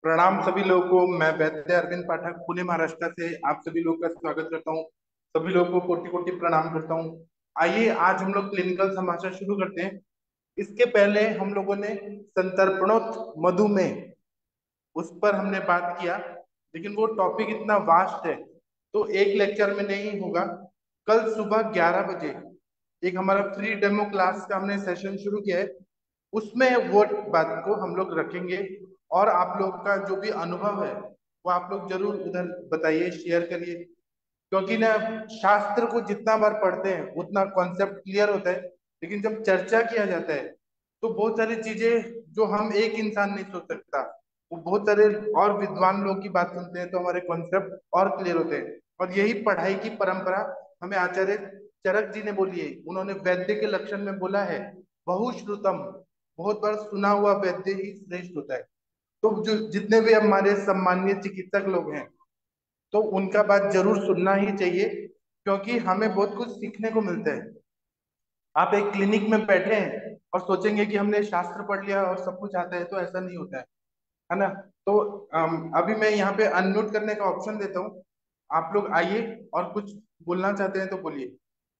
प्रणाम सभी लोगों को। मैं वैद्य अरविंद पाठक पुणे महाराष्ट्र से आप सभी लोग का स्वागत करता हूँ। सभी लोगों को कोटि कोटि प्रणाम करता हूँ। आइए आज हम लोग क्लिनिकल समाचार शुरू करते हैं। इसके पहले हम लोगों ने संतर्पणोत मधुमेह उस पर हमने बात किया, लेकिन वो टॉपिक इतना वास्ट है तो एक लेक्चर में नहीं होगा। कल सुबह 11 बजे एक हमारा फ्री डेमो क्लास का हमने सेशन शुरू किया है, उसमें वो बात को हम लोग रखेंगे। और आप लोग का जो भी अनुभव है वो आप लोग जरूर उधर बताइए, शेयर करिए। क्योंकि ना, शास्त्र को जितना बार पढ़ते हैं उतना कॉन्सेप्ट क्लियर होता है, लेकिन जब चर्चा किया जाता है तो बहुत सारी चीजें जो हम एक इंसान नहीं सोच सकता, वो बहुत सारे और विद्वान लोग की बात सुनते हैं तो हमारे कॉन्सेप्ट और क्लियर होते हैं। और यही पढ़ाई की परंपरा हमें आचार्य चरक जी ने बोली है। उन्होंने वैद्य के लक्षण में बोला है, बहुश्रुतम, बहुत बार सुना हुआ वैद्य ही श्रेष्ठ होता है। तो जो जितने भी हमारे सम्मानीय चिकित्सक लोग हैं तो उनका बात जरूर सुनना ही चाहिए, क्योंकि हमें बहुत कुछ सीखने को मिलता है। आप एक क्लिनिक में बैठे हैं और सोचेंगे कि हमने शास्त्र पढ़ लिया और सब कुछ आता है, तो ऐसा नहीं होता है ना। तो अभी मैं यहाँ पे अनम्यूट करने का ऑप्शन देता हूँ। आप लोग आइए और कुछ बोलना चाहते हैं तो बोलिए।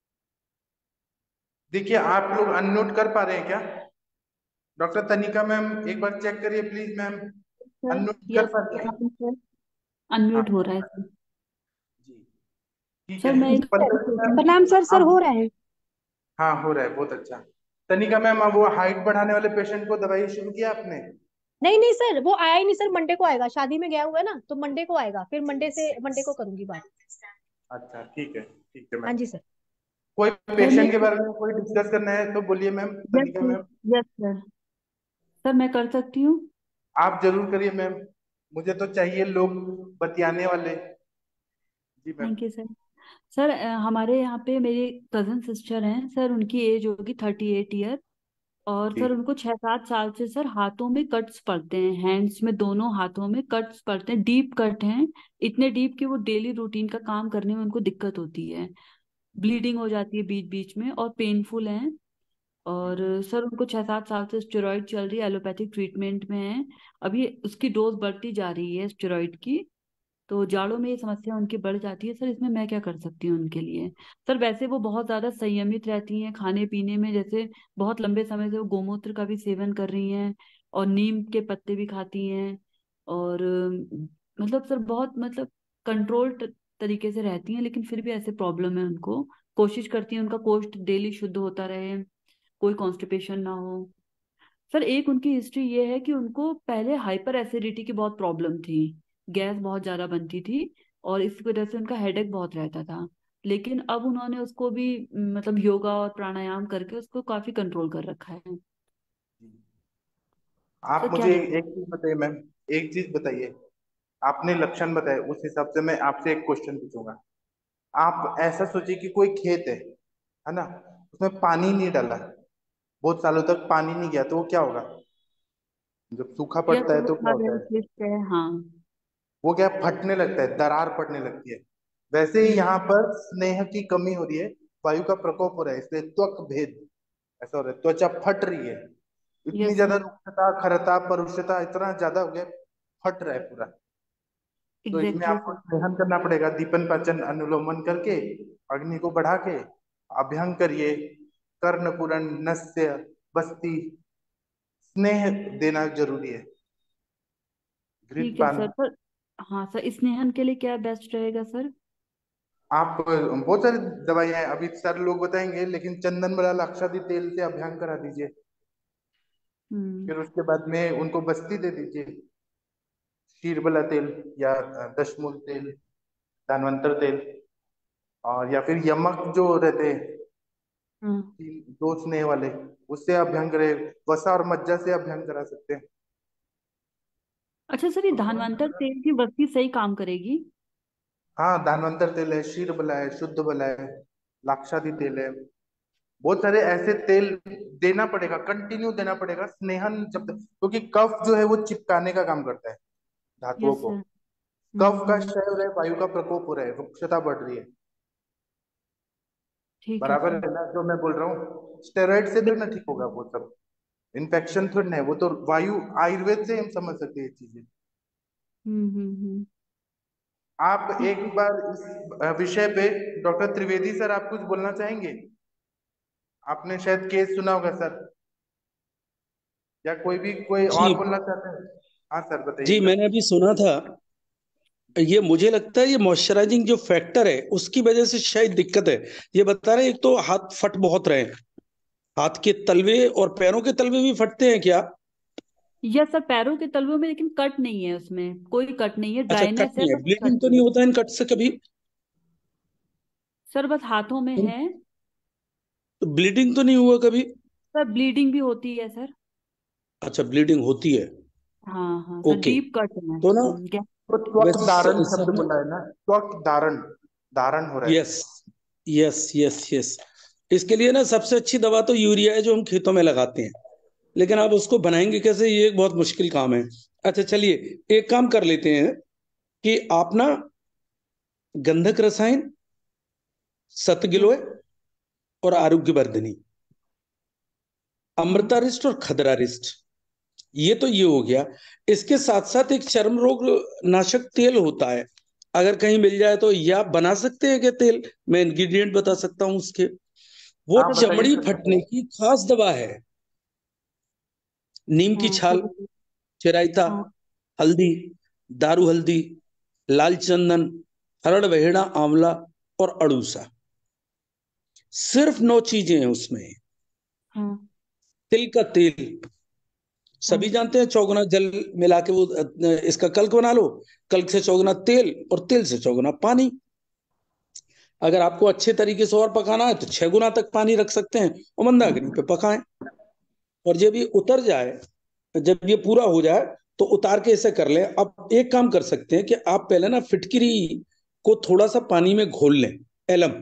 देखिए, आप लोग अनम्यूट कर पा रहे हैं क्या? डॉक्टर तनिका मैम, एक बार चेक करिए प्लीज मैम। सर। अनम्यूट कर यस पा रहे हैं? सर। अनम्यूट हो हाँ रहा है सर। जी, ठीक सर है। मैं एक। पंकज मैम, प्रणाम सर। सर हो आप। रहा है। हाँ, हो रहा है, बहुत अच्छा। तनिका मैम, अब वो हाइट बढ़ाने वाले पेशेंट को दवाई शुरू किया आपने? नहीं नहीं सर, वो आया ही नहीं सर। मंडे को आएगा, शादी में गया हुआ है ना, तो मंडे को आएगा। फिर मंडे को करूंगी बात। अच्छा, ठीक है, ठीक है हाँ मैम। जी सर। कोई सर मैं। पेशेंट के बारे में कोई डिस्कस करना है तो बोलिए ma'am, yes Tanika sir. Ma'am. Yes sir. Sir मैं कर सकती हूँ। आप जरूर करिए मैम, मुझे तो चाहिए लोग बतियाने वाले। जी ma'am. Thank you sir. Sir हमारे यहाँ पे मेरी कजन सिस्टर हैं सर, उनकी एज होगी 38 ईयर। और जी। सर उनको 6-7 साल से सर हाथों में कट्स पड़ते हैं, हैंड्स में, दोनों हाथों में कट्स पड़ते हैं, डीप कट हैं। इतने डीप कि वो डेली रूटीन का काम करने में उनको दिक्कत होती है। जी। ब्लीडिंग हो जाती है बीच बीच में और पेनफुल हैं। और जी। सर उनको 6-7 साल से स्टेरॉइड चल रही है, एलोपैथिक ट्रीटमेंट में है। अभी उसकी डोज बढ़ती जा रही है स्टेरॉइड की। तो जाड़ों में ये समस्या उनकी बढ़ जाती है सर, इसमें मैं क्या कर सकती हूँ उनके लिए? सर वैसे वो बहुत ज्यादा संयमित रहती हैं खाने पीने में, जैसे बहुत लंबे समय से वो गोमूत्र का भी सेवन कर रही हैं और नीम के पत्ते भी खाती हैं। और मतलब सर बहुत मतलब कंट्रोल तरीके से रहती हैं, लेकिन फिर भी ऐसे प्रॉब्लम है उनको। कोशिश करती हैं उनका कोष्ठ डेली शुद्ध होता रहे, कोई कॉन्स्टिपेशन ना हो। सर एक उनकी हिस्ट्री ये है कि उनको पहले हाइपर एसिडिटी की बहुत प्रॉब्लम थी, गैस बहुत ज्यादा बनती थी, और इस वजह से उनका हेडेक बहुत रहता था। लेकिन अब उन्होंने उसको भी मतलब योगा और प्राणायाम करके उसको काफी कंट्रोल कर रखा है। जी। आप सर क्या मुझे लिख। एक चीज बताइए मैम, एक चीज बताइए। आपने लक्षण बताए, उस हिसाब से मैं आपसे एक क्वेश्चन पूछूंगा। आप ऐसा सोचिए कि कोई खेत है ना, उसमें पानी नहीं डाला, बहुत सालों तक पानी नहीं गया, तो वो क्या होगा? जब सूखा यस पड़ता है वो तो क्या खाद होता है? एनालिस्ट है, हाँ। वो क्या, फटने लगता है, दरार पड़ने लगती है। वैसे ही हम्म। यहाँ पर स्नेह की कमी हो रही है, वायु का प्रकोप हो रहा है, इसलिए त्वक भेद ऐसा हो रहा है, त्वचा फट रही है। इतनी यस ज्यादा सर। रुक्षता, खरता, परुषता इतना ज्यादा हो गया, फट रहा है पूरा। तो इसमें एग्जैक्टली आपको सर। स्नेहन करना पड़ेगा, दीपन पाचन अनुलोमन करके, अग्नि को बढ़ा के अभ्यंग करिए। कर्ण पूरण नस्य बस्ती, स्नेह देना जरूरी है। ठीक है घृतपान। सर। पर हाँ सर, स्नेहन के लिए क्या बेस्ट रहेगा सर? आप बहुत सारी दवाइयां हैं, अभी सारे लोग बताएंगे, लेकिन चंदन बड़ा लाक्षादी तेल से अभ्यंग करा दीजिए। हम्म। फिर उसके बाद में उनको बस्ती दे दीजिए, शीरबला तेल या दशमूल तेल, धन्वंतर तेल। और या फिर यमक जो रहते हैं, हाँ। दो स्नेह वाले, उससे अभ्यंग करे। वसा और मज्जा से अभ्यंग करा सकते हैं। अच्छा सर, ये तो तुरंत धानवंतर फर्क। तेल की बस्ती सही काम करेगी? हाँ, धन्वंतर तेल है, शीर बला है, शुद्ध बला है, लाक्षादी तेल है। बहुत सारे ऐसे तेल देना पड़ेगा, कंटिन्यू देना पड़ेगा स्नेहन जब तक, क्योंकि कफ जो है वो चिपकाने का काम करता है धातुओं यस को। सर। कफ का हम्म। क्षय हो रहा है, वायु का प्रकोप हो रहा है, रुक्षता बढ़ रही है। ठीक है बराबर सर। है ना जो मैं बोल रहा हूँ? स्टेरॉइड से थोड़ी ना ठीक होगा बिल्कुल। वो सब। इन्फेक्शन थोड़ी ना है वो, तो वायु, आयुर्वेद से हम समझ सकते हैं ये चीजें। हम्म। आप ठीक एक है। बार इस विषय पे, डॉक्टर त्रिवेदी सर, आप कुछ बोलना चाहेंगे? आपने शायद केस सुना होगा सर, या कोई भी कोई जी। और बोलना चाहते हैं? हाँ सर, बताइए जी, सर। मैंने अभी सुना था। ये मुझे लगता है ये मॉइस्चराइजिंग जो फैक्टर है उसकी वजह से शायद दिक्कत है। ये बता रहे हैं, एक तो हाथ फट बहुत रहे हैं, हाथ के तलवे और पैरों के तलवे भी फटते हैं क्या? यस सर, पैरों के तलवों में, लेकिन कट नहीं है, उसमें कोई कट नहीं है, अच्छा, कट ड्राइनेस है नहीं है, बट ब्लीडिंग कट तो नहीं नहीं है। होता इन कट से कभी? सर बस हाथों में है। तो ब्लीडिंग तो नहीं हुआ कभी? सर ब्लीडिंग भी होती है सर। अच्छा, ब्लीडिंग होती है। हाँ हाँ सर, ओके। डीप कट है। तो ना, क्या? तो त्वक वैसे धारण शब्द सब ना, बोला है ना, त्वक धारण, धारण हो रहा है। यस यस यस यस, इसके लिए ना सबसे अच्छी दवा तो यूरिया है जो हम खेतों में लगाते हैं। लेकिन आप उसको बनाएंगे कैसे, ये एक बहुत मुश्किल काम है। अच्छा चलिए, एक काम कर लेते हैं कि आप ना गंधक रसायन, यस। सतगिलोय और आरोग्य वर्धनी, हाँ अमृतारिष्ट और खदरारिष्ट, ये तो ये हो गया। इसके साथ साथ एक चर्म रोग नाशक तेल होता है, अगर कहीं मिल जाए तो ये आप बना सकते हैं क्या तेल? मैं इंग्रेडिएंट बता सकता हूँ उसके। वो हाँ बताइए चमड़ी सर, फटने बताइए। की खास दवा है। नीम की हाँ छाल, सर। चिरायता, हाँ। हल्दी, दारू हल्दी, लाल चंदन, हरड़ बहेड़ा आंवला और अड़ूसा, सिर्फ 9 चीजें हैं उसमें। हाँ। तिल का तेल, सभी हाँ। जानते हैं, चौगुना जल मिला के वो इसका कल्क बना लो। कल्क से चौगुना तेल और तेल से चौगुना पानी। अगर आपको अच्छे तरीके से और पकाना है तो 6 गुना तक पानी रख सकते हैं और मंदाग्नि पे पकाएं। और जब ये उतर जाए, जब ये पूरा हो जाए तो उतार के इसे कर लें। अब एक काम कर सकते हैं कि आप पहले ना फिटकिरी को थोड़ा सा पानी में घोल लें, एलम।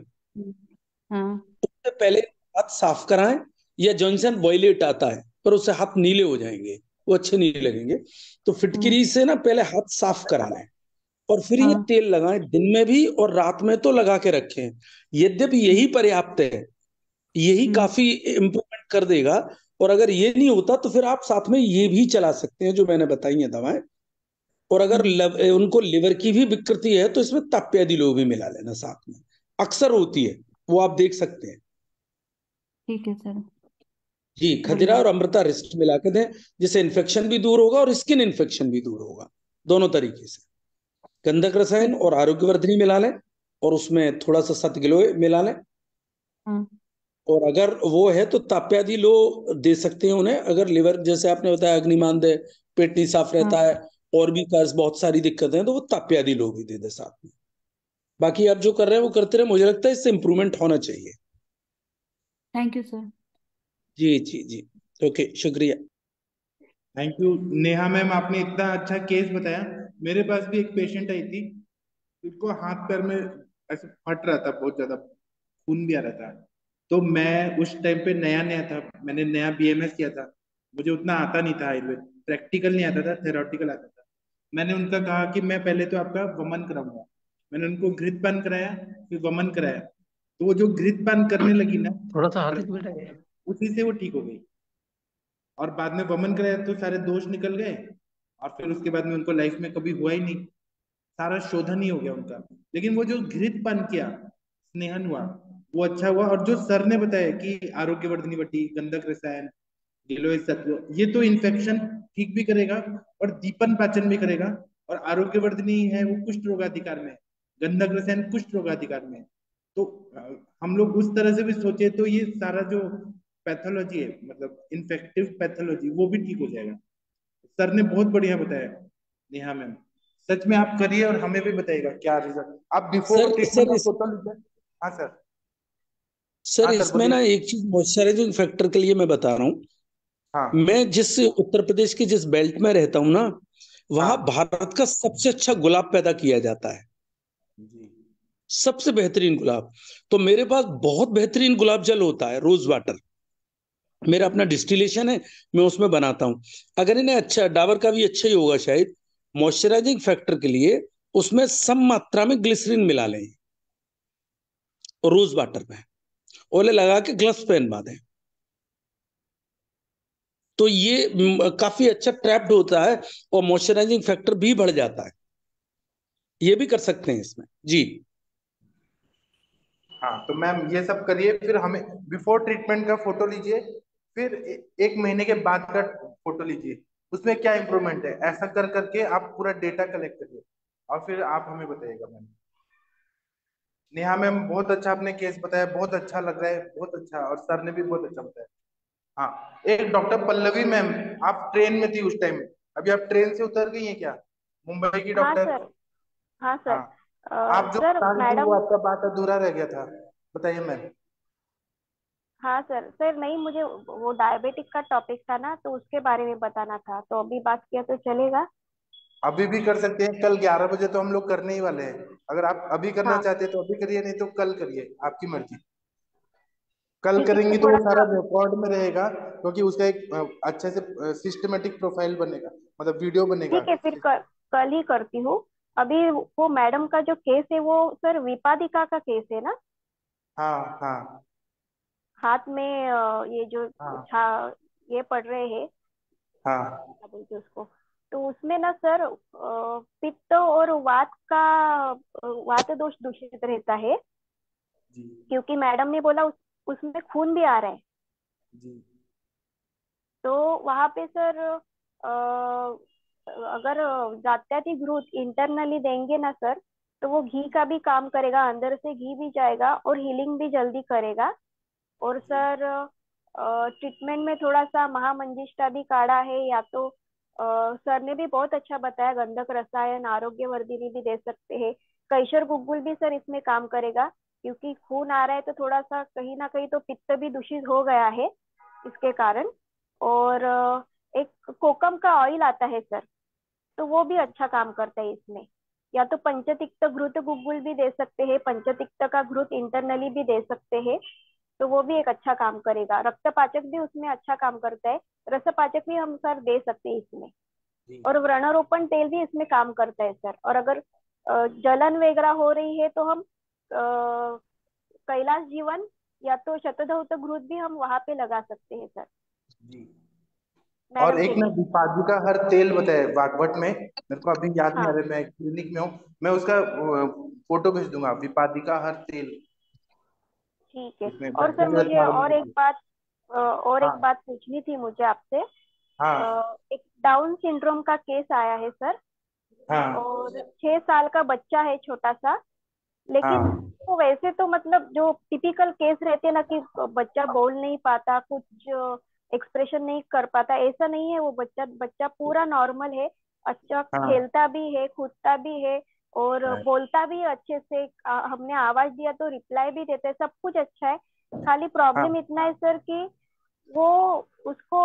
हाँ। उससे पहले हाथ साफ कराएं, या जॉनसन वॉयलेट आता है पर उससे हाथ नीले हो जाएंगे, वो अच्छे नहीं लगेंगे। तो हाँ। फिटकिरी से ना पहले हाथ साफ करा लें, और फिर ये हाँ। तेल लगाएं, दिन में भी और रात में तो लगा के रखें। यद्यपि यही पर्याप्त है, यही हम्म। काफी इम्प्रूवमेंट कर देगा। और अगर ये नहीं होता तो फिर आप साथ में ये भी चला सकते हैं जो मैंने बताई है दवाएं। और अगर हम्म। उनको लिवर की भी विकृति है तो इसमें ताप्यादी लोग भी मिला लेना साथ में, अक्सर होती है, वो आप देख सकते हैं। ठीक है सर। जी, खदिरा बढ़िया। और अमृता रिस्ट मिला के दें, जिससे इन्फेक्शन भी दूर होगा और स्किन इन्फेक्शन भी दूर होगा, दोनों तरीके से। गंधक रसायन ठीक। और आरोग्यवर्धनी मिला लें, और उसमें थोड़ा सा सतगिलोय मिला लें। हाँ। और अगर वो है तो ताप्यादी लो दे सकते हैं उन्हें, अगर लिवर जैसे आपने बताया अग्निमांद है, पेट नहीं साफ हाँ। रहता है, और भी कर्ज बहुत सारी दिक्कतें हैं, तो वो ताप्यादी लो भी दे दे साथ में। बाकी आप जो कर रहे हैं वो करते रहे, मुझे लगता है इससे इंप्रूवमेंट होना चाहिए। Thank you sir. जी जी जी। ओके, शुक्रिया। थैंक यू नेहा मैम, आपने इतना अच्छा केस बताया। मेरे पास भी एक पेशेंट आई थी, उसको हाथ पैर में ऐसे फट रहा था, बहुत ज्यादा खून भी आ रहा था। तो मैं उस टाइम पे नया नया था, मैंने नया बीएमएस किया था, मुझे उतना आता नहीं था आयुर्वेद, प्रैक्टिकल नहीं आता था, थेरोटिकल आता था। मैंने उनका कहा कि मैं पहले तो आपका वमन कराऊंगा। मैंने उनको घृतपान कराया, फिर वमन कराया। तो वो जो घृतपान करने लगी ना, थोड़ा सा हाथ में बेटा। उसी से वो ठीक हो गई। और बाद में वमन कराया तो सारे दोष निकल गए। और फिर उसके बाद में उनको लाइफ में कभी हुआ ही नहीं, सारा शोधन ही हो गया उनका। लेकिन वो जो घृतपान किया, स्नेहन हुआ, वो अच्छा हुआ। और जो सर ने बताया कि आरोग्यवर्धनी बटी, गंधक रसायन, गिलोय सत्व, ये तो इन्फेक्शन ठीक भी करेगा और दीपन पाचन भी करेगा। और आरोग्यवर्धनी है वो कुष्ठ रोगाधिकार में है, गंधक रसायन कुष्ठ रोगाधिकार में है। तो हम लोग उस तरह से भी सोचे तो ये सारा जो पैथोलॉजी है, मतलब इन्फेक्टिव पैथोलॉजी, वो भी ठीक हो जाएगा। सर ने बहुत बढ़िया बताया। नेहा मैम, सच में आप करिए और हमें भी बताइएगा क्या रिजल्ट। आप बिफोर सर ट्रीटमेंट सर का इस फोटो लीजिए। हाँ सर। सर हाँ सर, इसमें बोलिए। ना एक चीज मॉइस्चराइजिंग फैक्टर के लिए मैं बता रहा हूँ। हाँ। मैं जिस उत्तर प्रदेश के जिस बेल्ट में रहता हूँ ना, वहां हाँ भारत का सबसे अच्छा गुलाब पैदा किया जाता है, जी। सबसे बेहतरीन गुलाब। तो मेरे पास बहुत बेहतरीन गुलाब जल होता है, रोज वाटर। मेरा अपना डिस्टिलेशन है, मैं उसमें बनाता हूँ। अगर इन्हें अच्छा, डाबर का भी अच्छा ही होगा शायद, मॉइस्चराइजिंग फैक्टर के लिए उसमें सम मात्रा में ग्लिसरीन मिला लें, और रोज वाटर में ओले लगा के ग्लव्स पहनवा दें। तो ये काफी अच्छा ट्रैप्ड होता है और मॉइस्चराइजिंग फैक्टर भी बढ़ जाता है। ये भी कर सकते हैं इसमें जी। हाँ तो मैम ये सब करिए, फिर हमें बिफोर ट्रीटमेंट का फोटो लीजिए, फिर एक महीने के बाद का फोटो लीजिए, उसमें क्या इंप्रूवमेंट है, ऐसा कर करके आप पूरा डेटा कलेक्ट करिए और फिर आप हमें बताइएगा मैम। नेहा मैम बहुत अच्छा आपने केस बताया, बहुत अच्छा लग रहा है, बहुत अच्छा, और सर ने भी बहुत अच्छा बताया। हाँ एक डॉक्टर पल्लवी मैम, आप ट्रेन में थी उस टाइम, अभी आप ट्रेन से उतर गई हैं क्या, मुंबई की हाँ डॉक्टर? सर। हाँ सर। हाँ आप जो सर बता रही थी वो मैडम। आपका बात अधूरा रह गया था, बताइए मैम। हाँ सर, सर नहीं, मुझे वो डायबिटिक का टॉपिक था ना, तो उसके बारे में बताना था, तो अभी बात किया तो चलेगा? अभी भी कर सकते हैं, कल 11 बजे तो हम लोग करने ही वाले हैं, अगर आप अभी करना हाँ चाहते हैं तो अभी करिए, नहीं तो कल करिए, आपकी मर्जी। कल ठीक है सर, करेंगी तो वो थोड़ा सारा सा। रिकॉर्ड में रहेगा, क्योंकि उसका एक अच्छे से सिस्टमेटिक प्रोफाइल बनेगा, मतलब वीडियो बनेगा। ठीक है फिर कल ही करती हूँ। अभी वो मैडम का जो केस है वो सर विपादिका का केस है ना? हाँ हाँ हाथ में ये जो हाँ ये पड़ रहे हैं, हाँ क्या बोलते हैं उसको? तो उसमें ना सर पित्त और वात का वात दोष दूषित रहता है, जी क्योंकि मैडम ने बोला उसमें खून भी आ रहा है। जी तो वहां पे सर अगर जात्याती घृत इंटरनली देंगे ना सर, तो वो घी का भी काम करेगा, अंदर से घी भी जाएगा और हीलिंग भी जल्दी करेगा। और जी सर ट्रीटमेंट में थोड़ा सा महामंजिष्ठा भी काढ़ा है, या तो सर ने भी बहुत अच्छा बताया, गंधक रसायन आरोग्यवर्धिनी भी दे सकते हैं। कैशर गुग्गुल भी सर इसमें काम करेगा, क्योंकि खून आ रहा है तो थोड़ा सा कहीं ना कहीं तो पित्त भी दूषित हो गया है इसके कारण। और एक कोकम का ऑयल आता है सर, तो वो भी अच्छा काम करता है इसमें। या तो पंचतिक्त घृत गुग्गुल भी दे सकते हैं, पंचतिक्त का घृत इंटरनली भी दे सकते हैं, तो वो भी एक अच्छा काम करेगा। रक्तपाचक भी उसमें अच्छा काम करता है, रसपाचक भी हम सर दे सकते हैं इसमें। जी और व्रणरोपण तेल भी इसमें काम करता है सर। और अगर जलन वगैरह हो रही है तो हम कैलाश जीवन या तो शतधौत घृत भी हम वहां पे लगा सकते हैं सर, जी। और मैडम एक के ना लिए। विपादुका हर तेल बताया बागवट में, मेरे को अभी याद नहीं आ हाँ रहा, मैं क्लिनिक में हूँ, मैं उसका फोटो भेज दूंगा, विपादिका हर तेल, ठीक है। उसमें और सर व्यक्तिगत मुझे नॉर्मल। और एक हाँ बात पूछनी थी मुझे आपसे। हाँ एक डाउन सिंड्रोम का केस आया है सर, हाँ और 6 साल का बच्चा है छोटा सा। लेकिन हाँ वो वैसे तो मतलब जो टिपिकल केस रहते हैं ना, कि बच्चा बोल नहीं पाता, कुछ एक्सप्रेशन नहीं कर पाता, ऐसा नहीं है। वो बच्चा बच्चा पूरा नॉर्मल है, अच्छा हाँ खेलता भी है, कूदता भी है, और बोलता भी है अच्छे से। हमने आवाज दिया तो रिप्लाई भी देते हैं, सब कुछ अच्छा है। खाली प्रॉब्लम हाँ इतना है सर कि वो उसको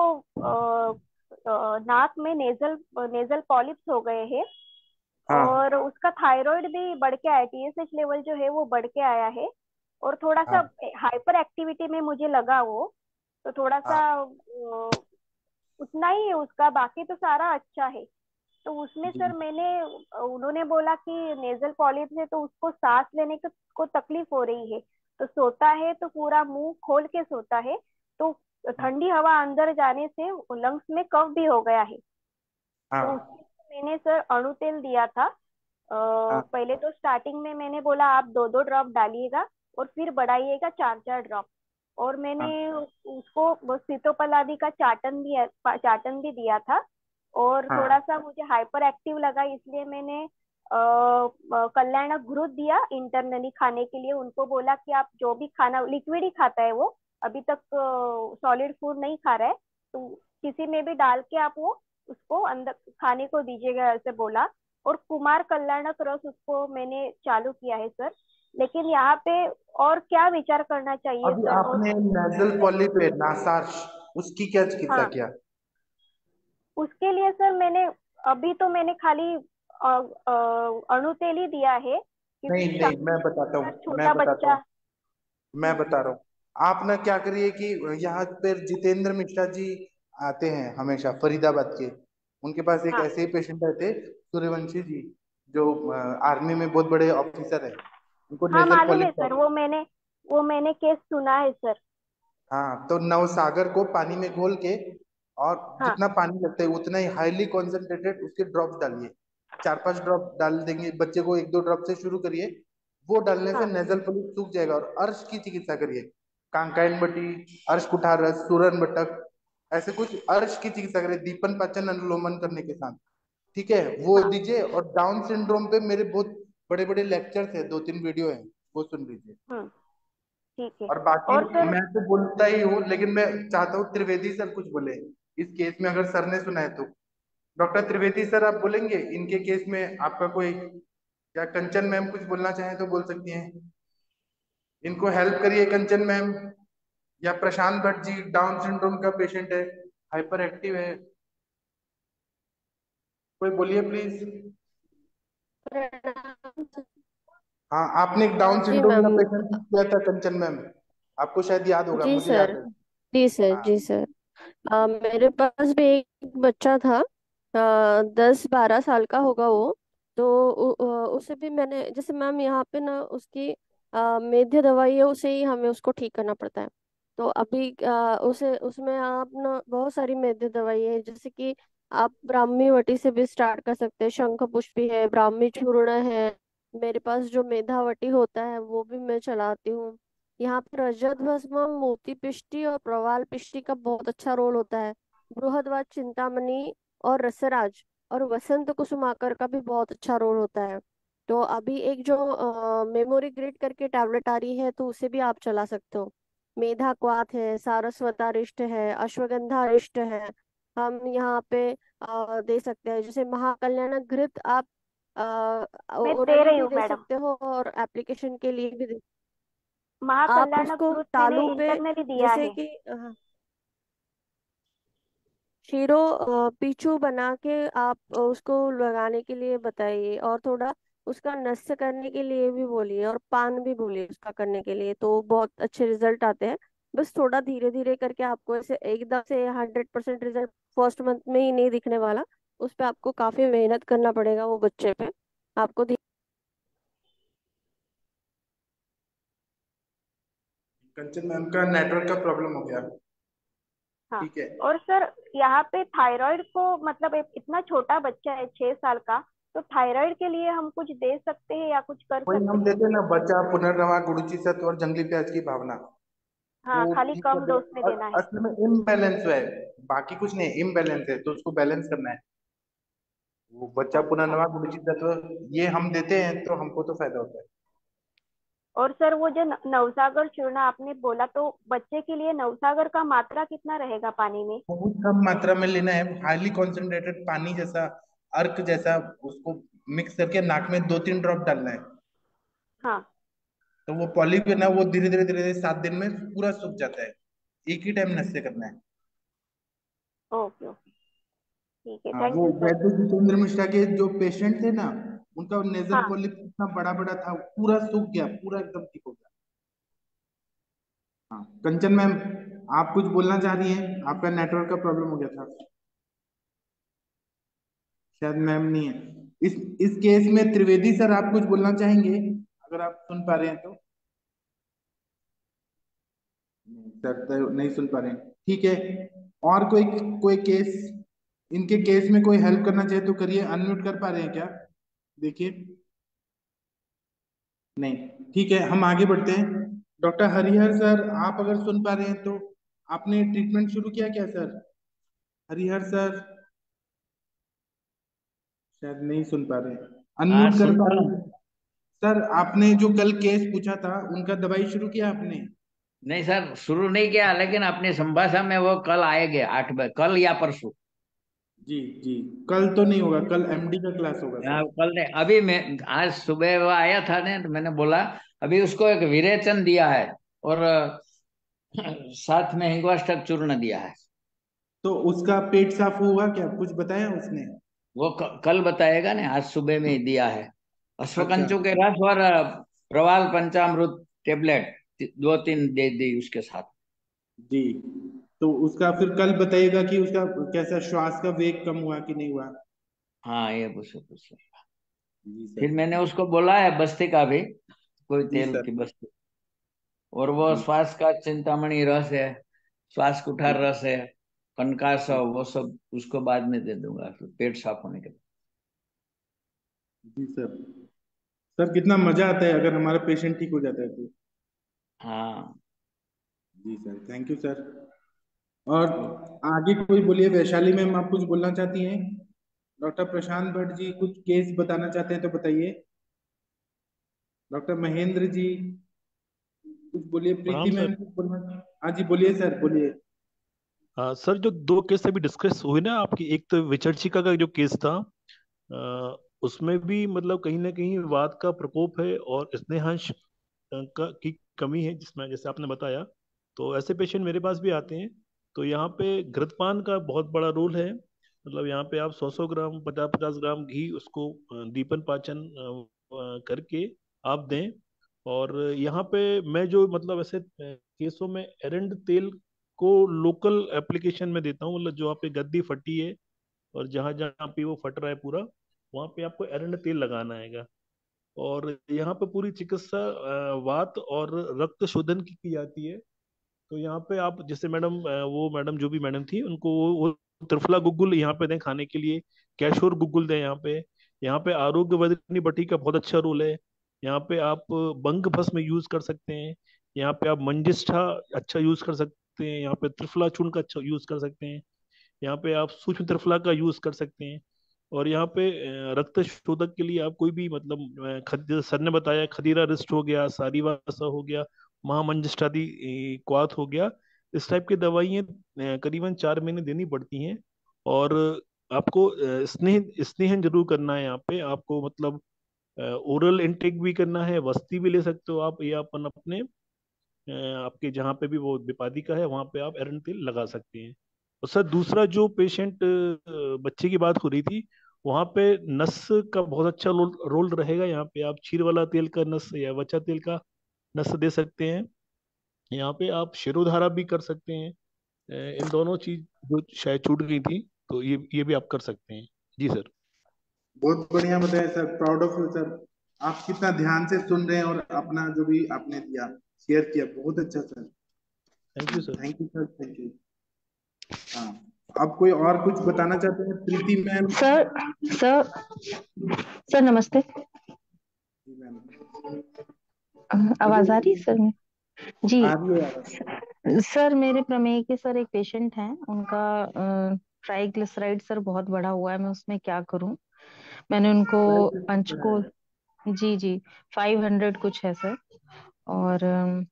नाक में नेजल नेजल पॉलिप्स हो गए हैं, हाँ और उसका थायराइड भी बढ़ के आया, टीएसएच लेवल जो है वो बढ़ के आया है। और थोड़ा सा हाँ हाइपर एक्टिविटी में मुझे लगा वो, तो थोड़ा सा हाँ उतना ही है उसका, बाकी तो सारा अच्छा है। तो उसमें जी सर उन्होंने बोला कि नेजल पॉलिप है, तो उसको सांस लेने को तकलीफ हो रही है, तो सोता है तो पूरा मुंह खोल के सोता है, तो ठंडी हवा अंदर जाने से लंग्स में कफ भी हो गया है। तो हाँ उसमें मैंने सर अणु तेल दिया था। हाँ पहले तो स्टार्टिंग में मैंने बोला आप 2-2 ड्रॉप डालिएगा, और फिर बढ़ाइएगा 4-4 ड्रॉप। और मैंने हाँ उसको वो सीतोपलादी का चाटन भी दिया था। और थोड़ा हाँ सा मुझे हाइपर एक्टिव लगा, इसलिए मैंने कल्याण घृत दिया इंटरनली खाने के लिए। उनको बोला कि आप जो भी खाना, लिक्विड ही खाता है वो, अभी तक सॉलिड फूड नहीं खा रहा है, तो किसी में भी डाल के आप वो उसको अंदर खाने को दीजिएगा, ऐसे बोला। और कुमार कल्याणक रस उसको मैंने चालू किया है सर। लेकिन यहाँ पे और क्या विचार करना चाहिए अभी सर? और आपने नेजल पॉलिप है नासार्श, उसकी क्या चिकित्सा हाँ, किया? उसके लिए सर मैंने अभी तो मैंने खाली अणु तेल ही दिया है, क्योंकि नहीं नहीं, मैं बताता सर हूँ, मैं छोटा बताता हूँ, बच्चा। मैं हम्म। बता रहा हूँ। आप ना क्या करिए कि यहाँ पे जितेंद्र मिश्रा जी आते हैं हमेशा, फरीदाबाद के, उनके पास एक हाँ ऐसे ही पेशेंट रहते, सूर्यवंशी जी, जो आर्मी में बहुत बड़े ऑफिसर है, उनको हाँ, नेजल मालूम है पॉलिप। सर, वो मैंने केस सुना है सर। हाँ तो नवसागर को पानी में घोल के और हाँ जितना पानी लगता है उतना ही हाईली कॉन्सेंट्रेटेड उसके ड्रॉप्स डालिए। 4-5 ड्रॉप डाल देंगे बच्चे को, 1-2 ड्रॉप से शुरू करिए। वो डालने से हाँ नेजल पोलिप सूख जाएगा। और अर्श की चिकित्सा करिए। कांकाइन बटी, अर्श कुठार रस, सूरन बटक, ऐसे कुछ अर्श की चिकित्सा करिए दीपन पाचन अनुलोमन करने के साथ। ठीक है, वो हाँ। दीजिए। और डाउन सिंड्रोम पे मेरे बहुत बड़े बड़े लेक्चर्स है, 2-3 वीडियो है, वो सुन लीजिए। हम्म। ठीक है। और बाकी और सर, मैं तो बोलता ही हूँ, लेकिन मैं चाहता हूँ त्रिवेदी सर कुछ बोले इस केस में, अगर सर ने सुना है तो। डॉक्टर त्रिवेदी सर, आप बोलेंगे इनके केस में आपका कोई, या कंचन मैम कुछ बोलना चाहें तो बोल सकती हैं। इनको हेल्प करिए कंचन मैम। या प्रशांत भट्ट जी, डाउन सिंड्रोम का पेशेंट है, हाइपर एक्टिव है, कोई बोलिए प्लीज। प्रणाम सर। हाँ, आपने एक डाउन जी सिंड्रोम का मैम। पेशेंट किया था कंचन मैम, आपको शायद याद होगा, जी मुझे सर। याद है। जी सर। हाँ। जी सर। मेरे पास भी एक बच्चा था। 10-12 साल का होगा वो। तो उसे भी मैंने, जैसे मैम यहाँ पे ना उसकी मेद्य दवाई है, उसे ही हमें उसको ठीक करना पड़ता है। तो अभी उसे उसमें आप ना बहुत सारी मेद्य दवाई है, जैसे कि आप ब्राह्मी वटी से भी स्टार्ट कर सकते हैं। शंख पुष्पी है, ब्राह्मी चूर्ण है। मेरे पास जो मेधावटी होता है वो भी मैं चलाती हूँ। यहाँ पे रजत भस्म, मोती पिष्टी और प्रवाल पिष्टी का बहुत अच्छा रोल होता है। बृहदवाज चिंतामणि और रसराज और वसंत कुसुमाकर का भी बहुत अच्छा रोल होता है। तो अभी एक जो मेमोरी ग्रिड करके टैबलेट आ रही है, तो उसे भी आप चला सकते हो। मेधा क्वाथ है, सारस्वतारिष्ट है, अश्वगंधारिष्ट है। हम यहाँ पे दे सकते हैं, जैसे महाकल्याण घृत आप मैं दे ओरली रही भी हूँ दे मैडम। सकते हो और एप्लीकेशन के लिए भी दे। आप महाकल्याण उसको ग्रुप मैंने तालू पे, इंटर में भी दिया जैसे है। कि शीरो पीछू बना के आप उसको लगाने के लिए बताइए, और थोड़ा उसका नस्य करने के लिए भी बोलिए, और पान भी बोलिए उसका करने के लिए, तो बहुत अच्छे रिजल्ट आते हैं। बस थोड़ा धीरे धीरे करके, आपको ऐसे एकदम से 100% रिजल्ट फर्स्ट मंथ में ही नहीं दिखने वाला। उस पे आपको काफी मेहनत करना पड़ेगा वो बच्चे पे। आपको कंचन मैम का नेटवर्क का प्रॉब्लम हो गया। हाँ। ठीक है, और सर, यहाँ पे थायराइड को, मतलब इतना छोटा बच्चा है 6 साल का, तो थायराइड के लिए हम कुछ दे सकते हैं या कुछ कर वही सकते हम हैं? देते हैं ना, बच्चा पुनर्नवा गुरुची सत्व और जंगली प्याज की भावना। हाँ, वो खाली ठीक कर कम दे। डोज में देना है। असल में इम्बैलेंस है, बाकी कुछ नहीं, इम्बैलेंस है तो उसको बैलेंस करना है। वो बच्चा अच्छा। पुनर्नवा गुरुची तत्व ये हम देते हैं तो हमको तो फायदा होता है। और सर, वो जो नवसागर चूर्ण आपने बोला, तो बच्चे के लिए नवसागर का मात्रा कितना रहेगा पानी में? बहुत कम मात्रा में लेना है, हाईली कॉन्सेंट्रेटेड पानी जैसा, अर्क जैसा, उसको मिक्स करके नाक में 2-3 ड्रॉप डालना है। हाँ। तो वो पॉलिप है ना, वो धीरे धीरे धीरे धीरे 7 दिन में पूरा सूख जाता है। एक ही टाइम नस्य करना है। Okay okay. ठीक है, हाँ, थैंक वो यू सर। वैद्य जितेंद्र मिश्रा के जो पेशेंट थे ना, उनका नेजल हाँ। पॉलिप इतना बड़ा बड़ा था, पूरा सूख गया, पूरा एकदम ठीक हो गया। हाँ कंचन मैम, आप कुछ बोलना चाह रही हैं, आपका नेटवर्क का प्रॉब्लम हो गया था शायद, मैम नहीं है इस केस में। त्रिवेदी सर, आप कुछ बोलना चाहेंगे अगर आप सुन पा रहे हैं तो। नहीं, सर तो नहीं सुन पा रहे हैं, ठीक है। और कोई कोई केस, इनके केस में कोई हेल्प करना चाहे तो करिए, अनम्यूट कर पा रहे हैं क्या, देखिए। नहीं, ठीक है, हम आगे बढ़ते हैं। डॉक्टर हरिहर सर, आप अगर सुन पा रहे हैं तो, आपने ट्रीटमेंट शुरू किया क्या सर? हरिहर सर शायद नहीं सुन पा रहे हैं, हाँ अनम्यूट कर सुन पा रहा रहे हूँ। हैं? सर, आपने जो कल केस पूछा था उनका दवाई शुरू किया आपने? नहीं सर, शुरू नहीं किया, लेकिन अपनी संभाषा में वो कल आएंगे 8 बजे, कल या परसों। जी जी, कल तो नहीं होगा, कल एमडी का क्लास होगा हाँ सर। कल नहीं, अभी मैं आज सुबह वो आया था ने, तो मैंने बोला अभी उसको एक विरेचन दिया है, और साथ में हिंगवाष्टक चूर्ण दिया है। तो उसका पेट साफ हुआ क्या, कुछ बताया उसने? वो कल बताएगा ने, आज सुबह में ही दिया है। अच्छा। अश्वकंचों के रस और प्रवाल पंचामृत टेबलेट 2-3 दे दी उसके साथ। जी, तो उसका फिर कल बताइएगा कि उसका कैसा, श्वास का वेग कम हुआ कि नहीं हुआ। हाँ ये पूछो। जी फिर सर। मैंने उसको बोला है बस्ती का भी, कोई जी तेल सर। की बस्ती, और वो जी श्वास का चिंतामणि रस है, श्वास कुठार जी रस है, कंकास और वो सब उसको बाद में दे दूंगा, तो पेट साफ होने के बाद। जी सर। सर कितना मजा आता है अगर हमारा पेशेंट ठीक हो जाता है तो। हाँ। जी सर, थैंक यू सर। और ओ, आगे कोई बोलिए, वैशाली मैम आप कुछ बोलना चाहती हैं? डॉक्टर प्रशांत भट्ट जी कुछ केस बताना चाहते हैं तो बताइए। डॉक्टर महेंद्र जी कुछ बोलिए। प्रीति प्रणाम मैम सर। कुछ बोलना। हाँ जी बोलिए सर, बोलिए। सर, जो दो केस अभी डिस्कस हुए ना आपकी, एक तो विचर्चिका का जो केस था, उसमें भी मतलब कहीं ना कहीं वात का प्रकोप है और स्नेहांश की कमी है, जिसमें जैसे आपने बताया। तो ऐसे पेशेंट मेरे पास भी आते हैं। तो यहाँ पे घृतपान का बहुत बड़ा रोल है। मतलब यहाँ पे आप 100-100 ग्राम, 50-50 ग्राम घी उसको दीपन पाचन करके आप दें। और यहाँ पे मैं जो मतलब ऐसे केसों में एरंड तेल को लोकल एप्लीकेशन में देता हूँ। मतलब जो आप पे गद्दी फटी है और जहाँ जहाँ पे वो फट रहा है पूरा, वहाँ पे आपको एरंड तेल लगाना है। और यहाँ पे पूरी चिकित्सा वात और रक्त शोधन की जाती है। तो यहाँ पे आप जैसे मैडम, वो मैडम जो भी मैडम थी, उनको वो त्रिफला गुग्गुल यहाँ पे दें खाने के लिए। कैशोर गुग्गुल दें यहाँ पे। यहाँ पे आरोग्य वर्धिनी बटी का बहुत अच्छा रोल है। यहाँ पे आप बंग भस्म यूज कर सकते हैं। यहाँ पे आप मंजिष्ठा अच्छा यूज कर सकते हैं। यहाँ पे त्रिफला चूर्ण का अच्छा यूज कर सकते हैं। यहाँ पे आप सूक्ष्म त्रिफला का यूज कर सकते हैं। और यहाँ पे रक्त शोधक के लिए आप कोई भी मतलब जैसे सर ने बताया, खदीरा रिस्ट हो गया, सारीवासा हो गया, महामंजिष्ठादि क्वाथ हो गया, इस टाइप की दवाइयाँ करीबन 4 महीने देनी पड़ती हैं। और आपको स्नेहन जरूर करना है यहाँ पे आपको। मतलब ओरल इनटेक भी करना है, वस्ती भी ले सकते हो आप, या अपन अपने आपके जहाँ पे भी वो विपादिका है वहाँ पे आप एरंड तेल लगा सकते हैं। और सर दूसरा जो पेशेंट बच्चे की बात हो रही थी, वहाँ पे नस का बहुत अच्छा रोल रोल रहेगा। यहाँ पे आप क्षीर वाला तेल का नस या वचा तेल का नस दे सकते हैं। यहाँ पे आप शिरोधारा भी कर सकते हैं। इन दोनों चीज जो शायद छूट गई थी, तो ये भी आप कर सकते हैं। जी सर। बहुत बढ़िया बताया sir, proud of you sir. आप कितना ध्यान से सुन रहे हैं और अपना जो भी आपने दिया, शेयर किया, बहुत अच्छा sir. Thank you sir. Thank you sir, thank you. हाँ, आप कोई और कुछ बताना चाहते हैं Preeti ma'am? Sir sir sir नमस्ते। जी मैम। आवाज आ रही है सर में? जी। आ रही है आवाज। सर मेरे प्रमेय के सर एक पेशेंट हैं, उनका ट्राइग्लिसराइड सर बहुत बढ़ा हुआ है, मैं उसमें क्या करूं? मैंने उनको पंचकोल। जी जी। 500 कुछ है सर। और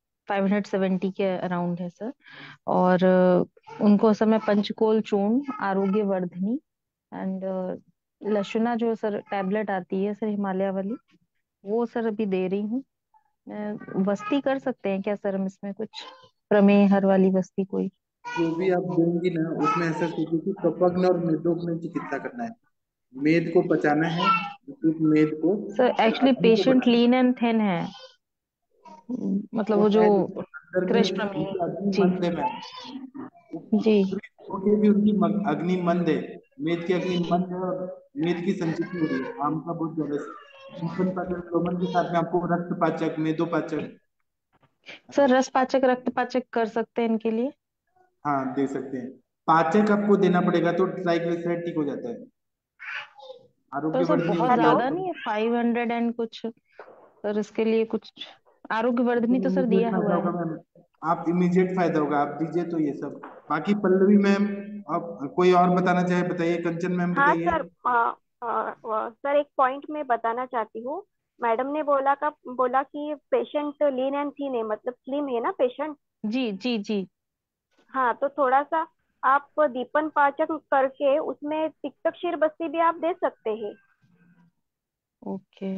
570 के अराउंड है सर। और उनको सर मैं पंचकोल चूर्ण, आरोग्य वर्धिनी एंड लशुना जो सर टैबलेट आती है सर हिमालय वाली, वो सर अभी दे रही हूँ। वस्ती कर सकते हैं क्या सर हम इसमें कुछ? प्रमेय हर वाली वस्ती कोई? जो भी आप देंगी ना उसमें ऐसा सोचिए कि कफग्न और मेदोक में चिकित्सा करना है। मेद को पचाना है, उस मेद को, सर और एक्चुअली अग्नि को पेशेंट बढ़ाना है। लीन एंड थिन है, मतलब वो वो जो है लेकिन अंदर में कृष्ण उनकी प्रमेय। अग्नि जी मंद है मैम। वो जी। पूरी होके भी उनकी अग्नि मंद है। मेद की अग्नि मंद है और मेद की संचित हो रही है, आम का बहुत ज्यादा। दीपन पाचक लोमन के साथ में आपको रक्त पाचक, मेदोपाचक। सर रस पाचक रक्त पाचक कर सकते हैं इनके लिए? हाँ दे सकते हैं। पाचक आपको देना पड़ेगा तो ट्राइग्लिसराइड ठीक हो जाता है। तो सर आरोग्यवर्धनी बहुत उसकी हेलो। ज्यादा अलग। नहीं है 500 एंड कुछ? सर इसके लिए कुछ आरोग्य वर्धनी तो सर इमीडिएट दिया फायदा हुआ होगा है। मैम। आप इमीडिएट फायदा होगा, आप दीजिए तो ये सब। बाकी पल्लवी मैम, आप कोई और बताना चाहे बताइए। कंचन मैम हाँ बताइए। सर, सर एक पॉइंट मैं बताना चाहती हूँ। मैडम ने बोला कि पेशेंट लीन एंड थीन है, मतलब स्लिम है ना पेशेंट। जी जी जी। हाँ, तो थोड़ा सा आप दीपन पाचन करके उसमें तिक्तक क्षीर बस्ती भी आप दे सकते हैं। ओके।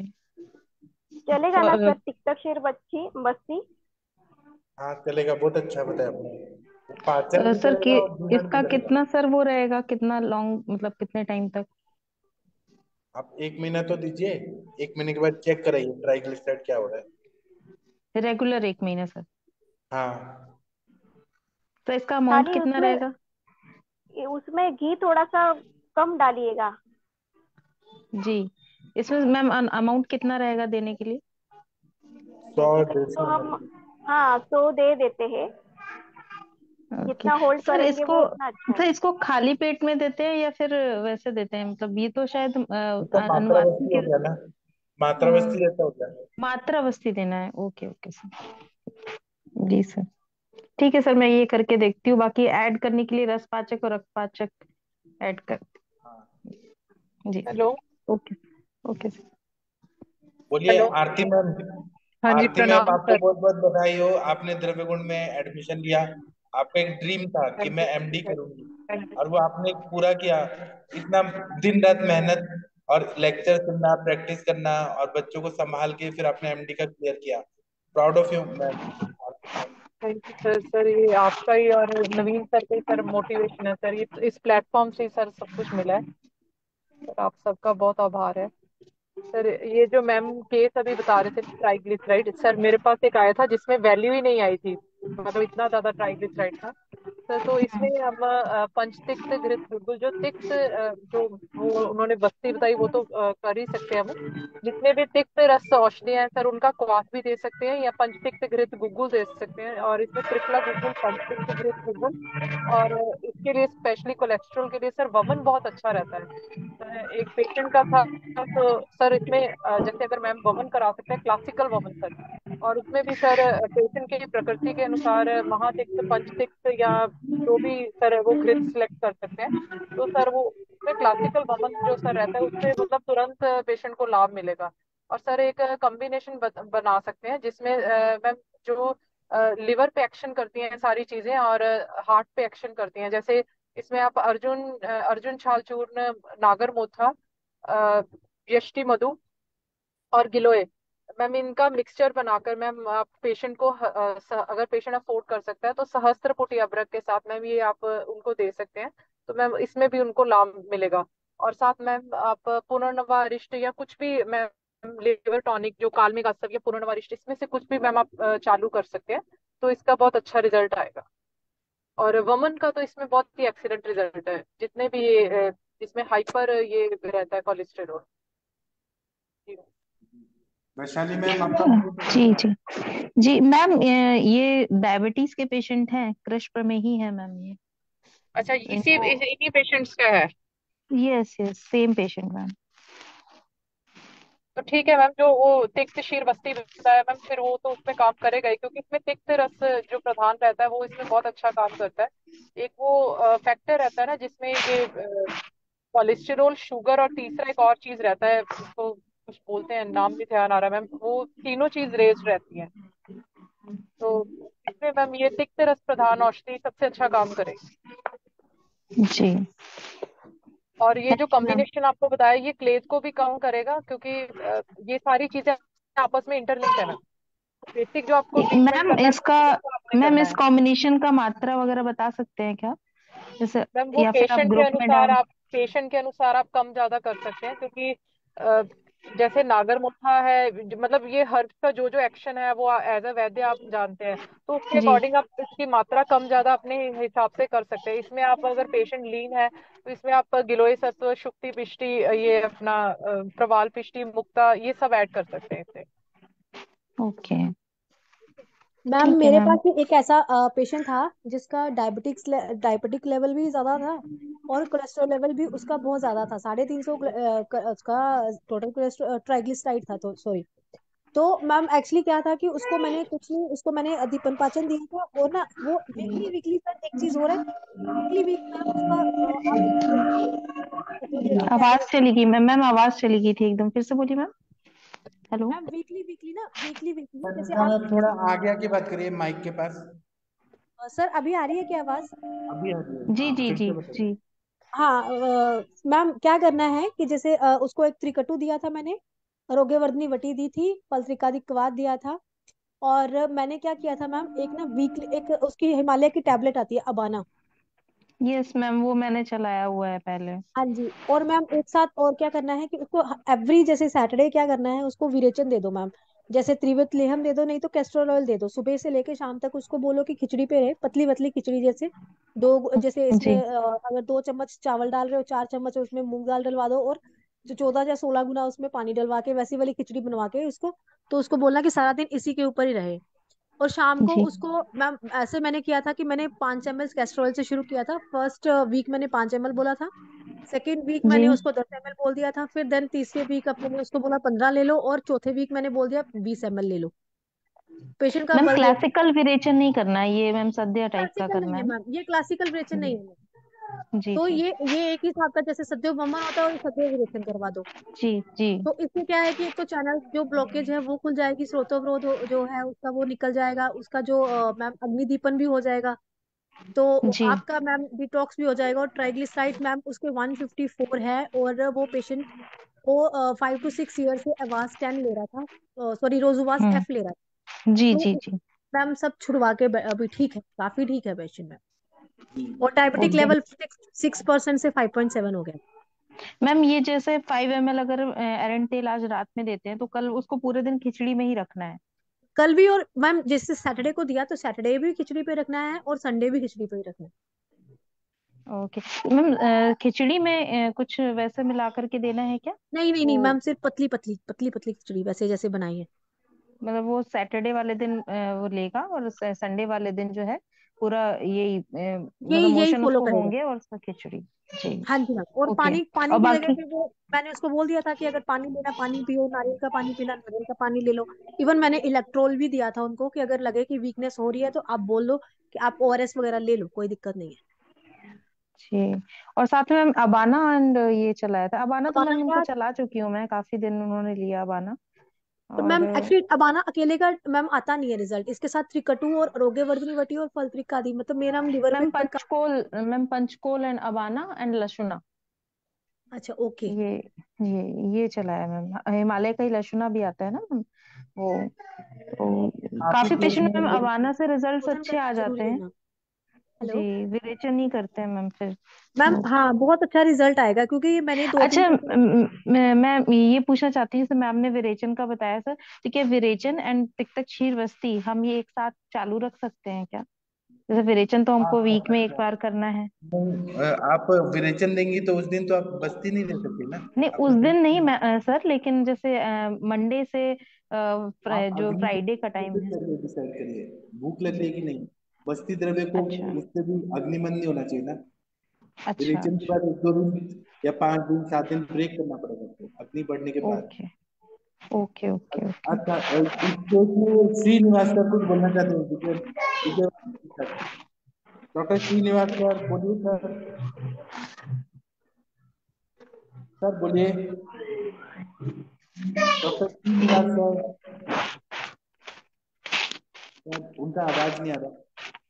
चलेगा ना तो सर, तिक्तक क्षीर बच्ची बस्ती? हाँ चलेगा, बहुत अच्छा बताया आपने। वो पाचन भी सर कि करेगा और जीर्ण भी इसका करेगा। कितना सर वो रहेगा, कितना लॉन्ग, मतलब कितने टाइम तक? आप 1 महीना तो दीजिए। 1 महीने के बाद चेक कराइए ट्राइग्लिसराइड क्या हो रहा है। रेगुलर 1 महीना सर? हाँ। तो इसका अमाउंट खाली कितना उसमें रहेगा? उसमें घी थोड़ा सा कम डालिएगा। जी। इसमें मैम अमाउंट कितना रहेगा देने के लिए? 100 देने के लिए 150 तो हम, मैम। हाँ, 100 दे देते हैं। ओके जितना होल्ड सर, करेंगे इसको वो उतना अच्छा है। सर इसको खाली पेट में देते हैं या फिर वैसे देते हैं? मतलब ये तो शायद इसका अनुवादन मात्रावस्थी के। हो गया ना, हाँ, मात्रावस्थी जैसा हो गया। मात्रा अवस्थी देना है। Okay okay sir. जी सर, ठीक है सर, मैं ये करके देखती हूँ। बाकी ऐड करने के लिए रस पाचक और रक्तपाचक ऐड कर। हाँ। जी हेलो। ओके। Okay sir. बोलिए हेलो। आरती मैम। हाँ जी, आरती मैम, प्रणाम आपको सर। बहुत बहुत बधाई हो, आपने द्रव्यगुण में एडमिशन लिया। आपका एक ड्रीम था कि थैंक मैं यू। एमडी करूंगी, थैंक यू। और वो आपने पूरा किया। इतना दिन रात मेहनत और लेक्चर सुनना, प्रैक्टिस करना, और बच्चों को संभाल के फिर आपने एमडी का क्लियर किया। Proud of you ma'am. Thank you sir. Sir ये आपका ही और नवीन सर का ही सर मोटिवेशन है सर, ये इस प्लेटफॉर्म से ही सर सब कुछ मिला है। सर आप सबका बहुत आभार है। सर ये जो मैम केस अभी बता रहे थे ट्राइग्लिसराइड, सर मेरे पास एक आया था जिसमें वैल्यू ही नहीं आई थी, मतलब इतना ज्यादा ट्राइग्लिसराइड था सर। तो इसमें हम पंचतिक्त घृत बिल्कुल जो तिक्त जो वो उन्होंने बस्ती बताई वो तो कर ही सकते हैं हम। जितने भी तिक्त रस औषधियां हैं सर उनका क्वाथ भी दे सकते हैं, या पंचतिक्त घृत गुग्गुल दे सकते हैं। और इसमें त्रिफला गुग्गुल, पंचतिक्त घृत गुग्गुल, और इसके लिए स्पेशली कोलेस्ट्रॉल के लिए सर वमन बहुत अच्छा रहता है। एक पेशेंट का था, तो सर इसमें जैसे अगर मैम वमन करा सकते हैं क्लासिकल वमन सर, और उसमें भी सर पेशेंट की प्रकृति के अनुसार महातिक्त, पंचतिक्त या जो भी सर वो घृत सिलेक्ट कर सकते हैं। तो सर वो उसमें क्लासिकल वमन जो सर रहता है उससे मतलब तुरंत पेशेंट को लाभ मिलेगा। और सर एक कॉम्बिनेशन बना सकते हैं जिसमें मैम जो लिवर पे एक्शन करती हैं सारी चीजें और हार्ट पे एक्शन करती हैं। जैसे इसमें आप अर्जुन छाल चूर्ण, नागर मोथा, अ, यष्टि मधु और गिलोय, मैम इनका मिक्सचर बनाकर मैम आप पेशेंट को अगर पेशेंट अफोर्ड कर सकता है तो सहस्त्र पुटी अभ्रक के साथ मैम ये आप उनको दे सकते हैं। तो मैम इसमें भी उनको लाभ मिलेगा। और साथ मैम आप पुनर्नवा अरिष्ट या कुछ भी मैम लिवर टॉनिक जो काल्मिक आसव या पुनर्नवा अरिष्ट इसमें से कुछ भी मैम आप चालू कर सकते हैं, तो इसका बहुत अच्छा रिजल्ट आएगा। और वमन का तो इसमें बहुत ही एक्सीलेंट रिजल्ट है, जितने भी ये इसमें हाइपर ये रहता है कोलेस्टेरॉल। वैशाली मैम, आपका जी जी जी मैम, ये डायबिटीज के पेशेंट हैं, कृष्ण प्रमेही है मैम ये। अच्छा, तो इसी इनको इन्हीं पेशेंट्स का है। Yes yes same patient ma'am. तो ठीक है मैम, जो वो तिक्त शीर बस्ती बताया मैम, फिर वो तो उसमें काम करेगा ही, क्योंकि इसमें तिक्त रस जो प्रधान रहता है वो इसमें बहुत अच्छा काम करता है। एक वो फैक्टर रहता है ना जिसमें ये कोलेस्टेरॉल, शुगर, और तीसरा एक और चीज रहता है उसको कुछ बोलते हैं, नाम नहीं ध्यान आ रहा मैम, वो तीनों चीज रेज रहती हैं। तो इसमें मैम ये तिक्त रस प्रधान औषधि सबसे अच्छा काम करेगी। जी और ये जो थैंक यू मैम। कॉम्बिनेशन आपको बताया ये क्लेज को भी कम करेगा, क्योंकि ये सारी चीजें आपस में इंटरलिंक्ड है मैम। बेसिक जो आपको ट्रीटमेंट मैम करना है इसका उसको आपने मैम करना इस है। कॉम्बिनेशन का मात्रा वगैरह बता सकते हैं क्या, जैसे? मैम वो या फिर आप ग्रुप में डाल। पेशेंट के अनुसार आप कम ज्यादा कर सकते हैं, क्योंकि अ, जैसे नागरमोथा है, मतलब ये हर्ब का जो जो एक्शन है वो एज अ वैद्य आप जानते हैं, तो उसके जी अकॉर्डिंग आप इसकी मात्रा कम ज्यादा अपने हिसाब से कर सकते हैं। इसमें आप अगर पेशेंट लीन है तो इसमें आप गिलोय सत्व, शुक्ति पिष्टि, ये अपना प्रवाल पिष्टि, मुक्ता, ये सब ऐड कर सकते हैं इससे। ओके मैम ठीक है मेरे मैम। पास भी एक ऐसा पेशेंट था जिसका डायबिटिक लेवल भी ज्यादा था और कोलेस्ट्रॉल लेवल भी उसका बहुत ज्यादा था, 350 उसका टोटल कोलेस्ट्रॉल ट्राइग्लिसराइड था, तो सॉरी। तो मैम एक्चुअली क्या था कि उसको मैंने कुछ नहीं, उसको मैंने दीपन पाचन दिया था, और ना वो वीकली वीकली सर एक चीज हो रहा है, वीकली वीक मैम उसका आप जो आवाज टैबलेट, चली गई मैम, आवाज चली गई थी एकदम, फिर से बोलिए ma'am. Hello. Ma'am weekly weekly ना, वीकली वीकली जैसे संध्या आप, मैम, थोड़ा आगे आके बात करिए माइक के पास। सर अभी आ रही है क्या आवाज? अभी आ रही है, जी हाँ जी फिर जी से बताइए। जी। हाँ मैम क्या करना है कि जैसे उसको एक त्रिकटु दिया था मैंने, आरोग्यवर्धनी वटी दी थी, पल्त्रिकादि कवात दिया था, और मैंने क्या किया था मैम, एक ना वीकली एक उसकी हिमालय की टैबलेट आती है अबाना। यस मैम, वो मैंने चलाया हुआ है पहले। हाँ जी, और मैम एक साथ और क्या करना है कि उसको एवरी जैसे सैटरडे क्या करना है, उसको विरेचन दे दो मैम, जैसे त्रिवत लेहम दे दो, नहीं तो कैस्ट्रोल ऑयल दे दो, सुबह से लेके शाम तक उसको बोलो कि खिचड़ी पे रहे, पतली पतली खिचड़ी जैसे दो, जैसे इसमें जी अगर 2 चम्मच चावल डाल रहे हो, 4 चम्मच उसमें मूंग दाल डलवा दो, और जो 14 या 16 गुना उसमें पानी डलवा के वैसी वाली खिचड़ी बनवा के उसको, तो उसको बोलना कि सारा दिन इसी के ऊपर ही रहे। और शाम को जी उसको मैम ऐसे मैंने किया था कि मैंने 5 ml कैस्ट्रॉल से शुरू किया था। फर्स्ट वीक मैंने 5 ml बोला था, सेकेंड वीक जी। मैंने उसको 10 ml बोल दिया था, फिर देन तीसरे वीक अब मैंने उसको बोला 15 ले लो, और चौथे वीक मैंने बोल दिया 20 ml ले लो। पेशेंट का मैम बल देख। क्लासिकल विरेचन नहीं करना है ये, मैम सद्य टाइप का क्लासिकल नहीं करना है है ना? मैम, ये क्लासिकल विरेचन नहीं है मैम। जी तो जी ये एक ही हिसाब का, जैसे सदैव बमन होता है और सदैव विरेचन करवा दो। जी जी तो इससे क्या है कि एक तो चैनल जो ब्लॉकेज है वो खुल जाएगी, स्रोतोवरोध जो है उसका वो निकल जाएगा, उसका जो मैम अग्निदीपन भी हो जाएगा। तो जी। आपका मैम डिटॉक्स भी हो जाएगा। और ट्राइग्लिसराइड मैम उसके 154 है, और वो पेशेंट को 5 to 6 ईयर से अवास 10 ले रहा था, सॉरी रोजुवास हम्म। एफ ले रहा था। जी जी तो जी। मैम सब छुड़वा के अभी ठीक है, काफी ठीक है पेशेंट में। और डायबिटिक और लेवल 6% से 5.7 हो गया। मैम ये जैसे 5 ml अगर एरेंटेल आज रात में देते हैं तो कल उसको पूरे दिन खिचड़ी में ही रखना है? कल भी, और मैम जैसे सैटरडे को दिया तो सैटरडे भी खिचड़ी पे रखना है, और संडे भी खिचड़ी पे ही रखना है। ओके मैम, खिचड़ी में कुछ वैसे मिला करके देना है क्या? नहीं नहीं नहीं वो मैम, सिर्फ पतली पतली पतली पतली खिचड़ी वैसे जैसे बनाई है। मतलब वो सैटरडे वाले दिन वो लेगा और संडे वाले दिन जो है पूरा यही मतलब यही यही मोशन फॉलो उसको करेगा। होंगे और खिचड़ी। जी। हाँ जी मैम। और ओके। पानी पानी और की जगह बाकी पे वो मैंने उसको बोल दिया था कि अगर पानी लेना पानी पियो, नारियल का पानी पीना नारियल का पानी ले लो। इवन मैंने इलेक्ट्रोल भी दिया था उनको कि अगर लगे कि वीकनेस हो रही है तो आप बोल लो कि आप ओआरएस वगैरह ले लो, कोई दिक्कत नहीं है। जी। और साथ में मैम अबाना एंड ये चलाया था, अबाना तो अबाना मैम उनको का, चला चुकी हूँ मैं, काफी दिन उन्होंने लिया अबाना। तो और मैम एक्चुअली अबाना अकेले का मैम आता नहीं है रिजल्ट, इसके साथ त्रिकटु और आरोग्यवर्धिनी वटी और फलत्रिका आदि, मतलब मेरा लिवर में पर मैम पंचकोल एंड अबाना एंड लशुना, अच्छा ओके। ये ये चला है मैम। हिमालय का ही लशुना भी आता है ना मैम, वो तो आप ही काफी केस पेशेंट में मैम अबाना से रिजल्ट्स शोधन अच्छे आ करना जाते जरूरी है हैं। मैम। जी। हेलो विरेचन नहीं करते हैं मैम फिर। मैम, हाँ बहुत अच्छा रिजल्ट आएगा, क्योंकि ये मैंने दो तीन अच्छा पेशेंट। मैं ये पूछना चाहती हूँ, जैसे मैम ने विरेचन का बताया सर, तो क्या विरेचन एंड तिक्तक क्षीर वस्ती हम ये एक साथ चालू रख सकते हैं क्या? जैसे विरेचन तो हमको वीक में एक बार करना है। आप विरेचन देंगी तो उस दिन तो आप बस्ती नहीं ले सकते ना। नहीं आपको उस दिन नहीं तो मैं सर, लेकिन जैसे मंडे से आप जो अग्नि फ्राइडे का टाइम द्रव्य है। करिए, डिसाइड करिए भूख लग रही है कि नहीं। बस्ती द्रव्य को अच्छा उससे भी अग्निमन नहीं होना चाहिए ना। अच्छा विरेचन के अच्छा। बाद 1 2 दिन या 5 दिन 7 दिन ब्रेक करना पड़ेगा आपको अग्नि बढ़ने के बाद। Okay okay okay okay. अच्छा इस केस में श्रीनिवास सर कुछ बोलना चाहते हैं डॉक्टर श्रीनिवास सर बोलिए सर। सर बोलिए डॉक्टर श्रीनिवास सर उनका आवाज नहीं आ रहा।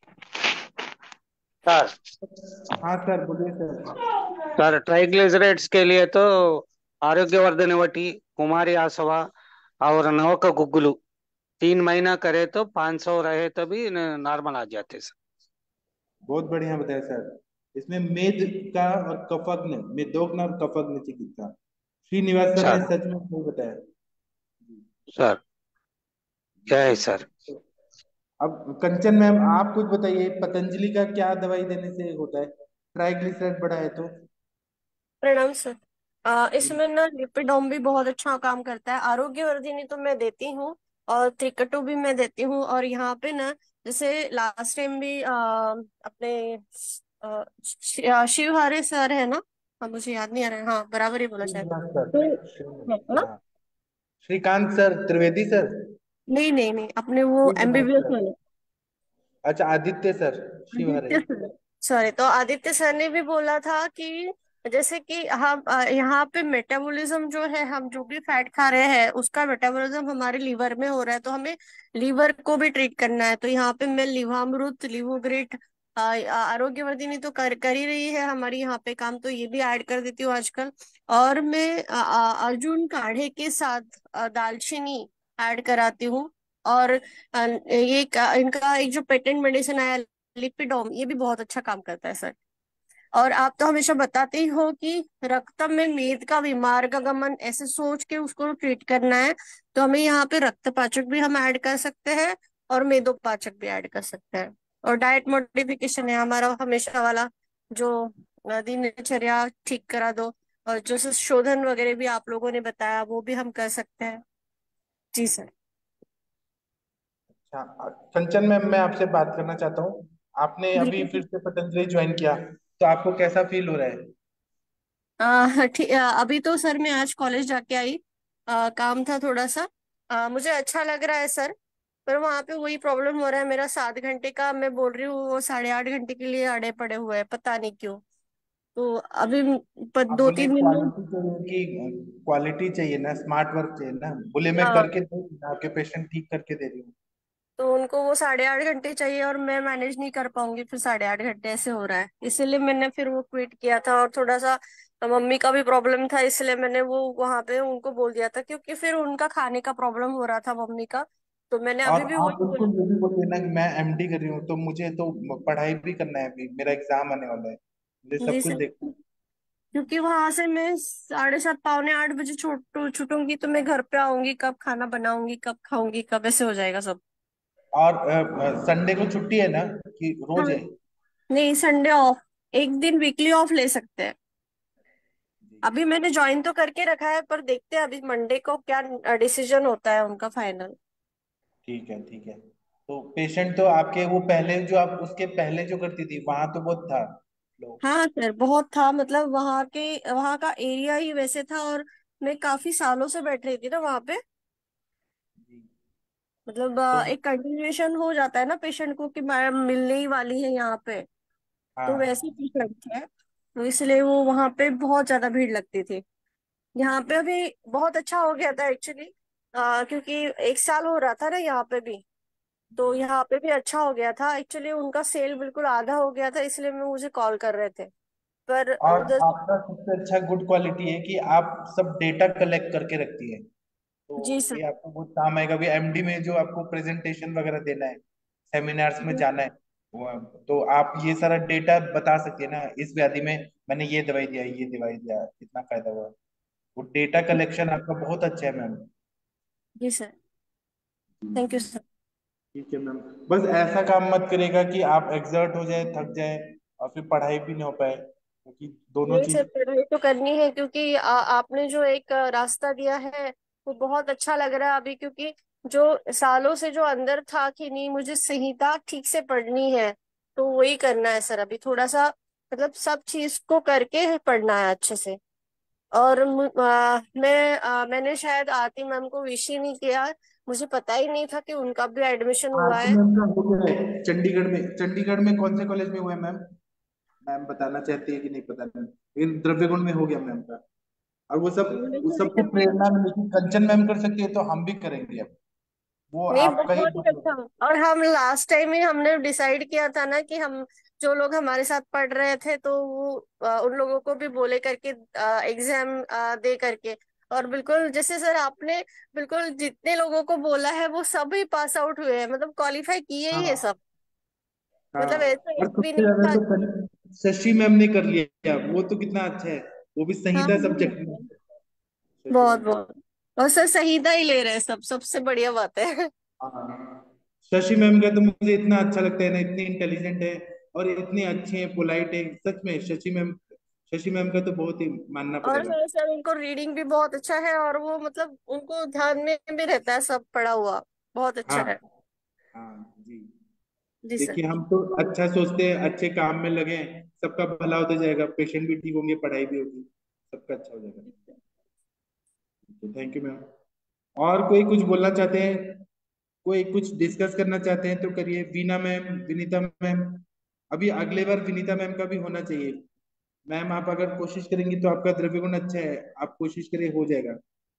सर हाँ सर बोलिए सर। सर ट्राइग्लिसराइड्स के लिए तो आरोग्यवर्धन वटी, कुमारी आसवा और नवक गुग्गुलू 3 महीना करे तो 500 रहे तो भी नॉर्मल आ जाते सर। बहुत बढ़िया बताया सर। इसमें मेद का और कफग्न, मेदोग्न और कफग्न चिकित्सा श्रीनिवास सर ने सर सच में सही बताया। सर क्या है सर? अब कंचन मैम आप कुछ बताइए, पतंजलि का क्या दवाई देने से होता है ट्राइग्लिसराइड बढ़ा है तो। प्रणाम सर। इसमें ना लिपिडोम भी बहुत अच्छा काम करता है, आरोग्यवर्धिनी तो मैं देती हूँ, और त्रिकटु भी मैं देती हूँ। और यहाँ पे ना जैसे लास्ट टाइम भी अपने शिवहारे सर है ना, मुझे याद नहीं आ रहा है, हाँ बराबर ही बोला शायद। श्रीनिवास तो सर हाँ, हाँ। Shrikant sir Trivedi sir. नहीं नहीं नहीं, अपने वो श्रीनिवास एमबीबीएस सर। वाले अच्छा Aditya sir Shivhare. Aditya sir. Sorry, तो आदित्य सर ने भी बोला था कि जैसे कि हम यहाँ पे मेटाबॉलिज्म जो है, हम जो भी फैट खा रहे हैं उसका मेटाबॉलिज्म हमारे लीवर में हो रहा है, तो हमें लीवर को भी ट्रीट करना है। तो यहाँ पे मैं लिवामृत, लिवोग्रेट, आरोग्यवर्धिनी तो कर ही रही है हमारी यहाँ पे काम, तो ये भी ऐड कर देती हूँ आजकल। और मैं अर्जुन काढ़े के साथ दालचीनी ऐड कराती हूँ। और इनका एक जो पेटेंट मेडिसिन आया लिपिडोम, ये भी बहुत अच्छा काम करता है सर। और आप तो हमेशा बताते ही हो कि रक्त में मेद का विमार्गमन ऐसे सोच के उसको ट्रीट करना है, तो हमें यहाँ पे रक्त पाचक भी हम ऐड कर सकते हैं और मेदोपाचक भी ऐड कर सकते हैं। और डाइट मॉडिफिकेशन है हमारा हमेशा वाला, जो दिनचर्या ठीक करा दो, और जो शोधन वगैरह भी आप लोगों ने बताया वो भी हम कर सकते हैं। जी सर। अच्छा, कंचन मैम, मैं आपसे बात करना चाहता हूँ। आपने अभी बिल्कुल। फिर से पतंजलि ज्वाइन किया, तो आपको कैसा फील हो रहा है? ठीक। अभी तो सर मैं आज कॉलेज जाके आई। काम था थोड़ा सा। मुझे अच्छा लग रहा है सर। पर वहां पे वही प्रॉब्लम हो रहा है, मेरा 7 घंटे का मैं बोल रही हूँ, वो 8.5 घंटे के लिए अड़े पड़े हुए हैं, पता नहीं क्यों। तो अभी आप दो बोले तीन दिन में। क्वालिटी चाहिए कि क्वालिटी चाहिए ना, स्मार्ट वर्क चाहिए ना? बोले मैं हाँ, करके दे, आपके पेशेंट ठीक करके दे रही हूँ। तो उनको वो 8.5 घंटे चाहिए और मैं मैनेज नहीं कर पाऊंगी, फिर 8.5 घंटे ऐसे हो रहा है, इसीलिए मैंने फिर वो क्विट किया था। और थोड़ा सा मम्मी का भी प्रॉब्लम था, इसलिए मैंने वो वहां पे उनको बोल दिया था, क्योंकि फिर उनका खाने का प्रॉब्लम हो रहा था मम्मी का। तो मैंने और अभी भी वही आप बोला। बिल्कुल ये भी बोल देना कि मैं एमडी कर रही हूँ, तो मुझे तो पढ़ाई भी करना है, अभी मेरा एग्जाम आने वाला है, मुझे जी सब कुछ सर। देखना है। क्योंकि वहां से मैं 7:30 पौने 8 बजे छूटूंगी, तो मैं घर पे आऊंगी कब, खाना बनाऊंगी कब, खाऊंगी कब, ऐसे हो जाएगा सब। और संडे को छुट्टी है ना, कि हाँ। रोज है? नहीं, संडे ऑफ। एक दिन वीकली ऑफ ले सकते हैं। अभी मैंने ज्वाइन तो करके रखा है, पर देखते हैं अभी मंडे को क्या डिसीजन होता है उनका फाइनल। ठीक है, ठीक है। तो पेशेंट तो आपके वो पहले जो आप उसके पहले जो करती थी वहां तो बहुत था लोग। हाँ सर, बहुत था। मतलब वहाँ का एरिया ही वैसे था, और मैं काफी सालों से बैठ रही थी ना वहाँ पे। जी। मतलब तो एक कंटिन्यूएशन हो जाता है ना पेशेंट को कि मैडम मिलने ही वाली है यहाँ पे। तो हाँ, वैसे कुछ लगता है। तो इसलिए वो वहाँ पे बहुत ज्यादा भीड़ लगती थी। यहाँ पे अभी बहुत अच्छा हो गया था एक्चुअली। क्योंकि 1 साल हो रहा था ना यहाँ पे भी। तो यहाँ पे भी अच्छा हो गया था एक्चुअली, उनका सेल बिल्कुल आधा हो गया था, इसलिए मैं मुझे कॉल कर रहे थे। पर और उधर से। आपका सबसे अच्छा गुड क्वालिटी है कि आप सब डेटा कलेक्ट करके रखती है, तो जी सर। ये आपको बहुत काम आएगा अभी एमडी में, जो आपको प्रेजेंटेशन वगैरह देना है, सेमिनार्स में जाना है। तो आप ये सारा डेटा बता सकते हैं ना, इस व्याधि में मैंने ये दवाई दिया, ये दवाई दिया, कितना फायदा हुआ। वो डेटा कलेक्शन आपका बहुत अच्छा है मैम। जी सर। Thank you sir. ठीक है मैम। बस ऐसा काम मत करेगा कि आप एग्जर्ट हो जाए, थक जाए, और फिर पढ़ाई भी नहीं हो पाए, क्योंकि दोनों नहीं सर, चीज। पढ़ाई तो करनी है, क्योंकि आपने जो एक रास्ता दिया है वो बहुत अच्छा लग रहा है अभी। क्योंकि जो सालों से जो अंदर था कि नहीं मुझे संहिता ठीक से पढ़नी है, तो वही करना है सर अभी थोड़ा सा। मतलब सब चीज को करके पढ़ना है अच्छे से। और मैंने शायद आरती मैम को विश ही नहीं किया। मुझे पता ही नहीं था कि उनका भी एडमिशन हुआ आरती है। मैम का हो गया है चंडीगढ़ में कौन से कॉलेज में हुआ है मैम? मैम बताना चाहती है कि नहीं पता नहीं, लेकिन द्रव्यगुण में हो गया मैम का। और वो सब उस मेरे सबको ख्याल प्रेरणा मिली कि कंचन मैम कर सकती है, तो हम भी करेंगे अब। वो नहीं, आपका ही बहुत ही अच्छा। और हम लास्ट टाइम ही हमने डिसाइड किया था ना कि हम जो लोग हमारे साथ पढ़ रहे थे, तो वो उन लोगों को भी बोले करके एग्जाम दे करके। और बिल्कुल जैसे सर आपने बिल्कुल जितने लोगों को बोला है वो सभी पास आउट हुए हैं, मतलब क्वालिफाई किए ही है हाँ, सब। हाँ। मतलब ऐसा और एक भी सबसे नहीं ज्यादा था तो कि। शशि मैम ने कर लिया, वो तो कितना अच्छा है, वो भी हाँ संहिता सब्जेक्ट में। शशि बहुत मैम। बहुत। और सर संहिता ही ले रहे हैं सब, सबसे बढ़िया बात है। हाँ, शशि मैम का तो मुझे इतना अच्छा लगता है ना, इतनी इंटेलिजेंट है और इतनी अच्छे हैं, पोलाइट है, सच में शशि मैम का तो बहुत ही मानना और पड़ेगा। सर सर उनको रीडिंग भी बहुत अच्छा है, और वो मतलब उनको ध्यान में भी रहता है सब पढ़ा हुआ। बहुत अच्छा हाँ, है। हाँ जी। जी सर। देखिए, हम तो अच्छा सोचते हैं, अच्छे काम में लगे, सबका भला होता जाएगा, पेशेंट भी ठीक होंगे, पढ़ाई भी होगी, सबका अच्छा हो जाएगा। Thank you ma'am. और कोई कुछ बोलना चाहते हैं, कोई कुछ डिस्कस करना चाहते हैं तो करिए। वीना मैम, विनीता मैम, अभी अगले बार विनीता मैम का भी होना चाहिए। मैम, आप अगर कोशिश करेंगी तो आपका द्रव्य गुण अच्छा है, आप कोशिश करिए, हो जाएगा।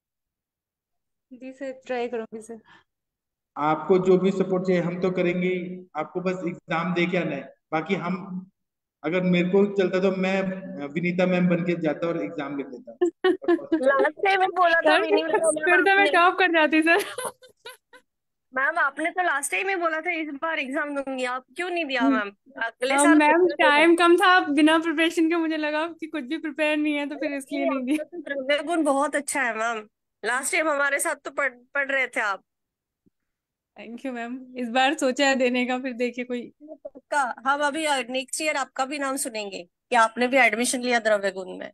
जी सर, ट्राई करूंगी सर। आपको जो भी सपोर्ट चाहिए हम तो करेंगे ही, आपको बस एग्जाम दे के आना है। बाकी हम, अगर मेरे को चलता तो मैं विनीता मैम बन के जाता और एग्जाम लिख देता और पास हो लास्ट जाता। टाइम में बोला था सर विनीता मैम फिर तो मैं आपने। टॉप कर जाती सर। मैम आपने तो लास्ट टाइम में बोला था इस बार एग्जाम दूंगी, आप क्यों नहीं दिया मैम? अगले साल मैम बोला था। टाइम कम था, बिना प्रिपरेशन के मुझे लगा कि कुछ भी प्रिपेयर नहीं है, तो फिर इसलिए नहीं, नहीं दी। आपका तो द्रव्य गुण बहुत अच्छा है मैम। लास्ट टाइम हमारे साथ तो पढ़ रहे थे आप। थैंक यू मैम, इस बार सोचा है देने का, फिर देखिए कोई। पक्का। हम अभी नेक्स्ट ईयर आपका भी नाम सुनेंगे कि आपने भी एडमिशन लिया द्रव्य गुण में।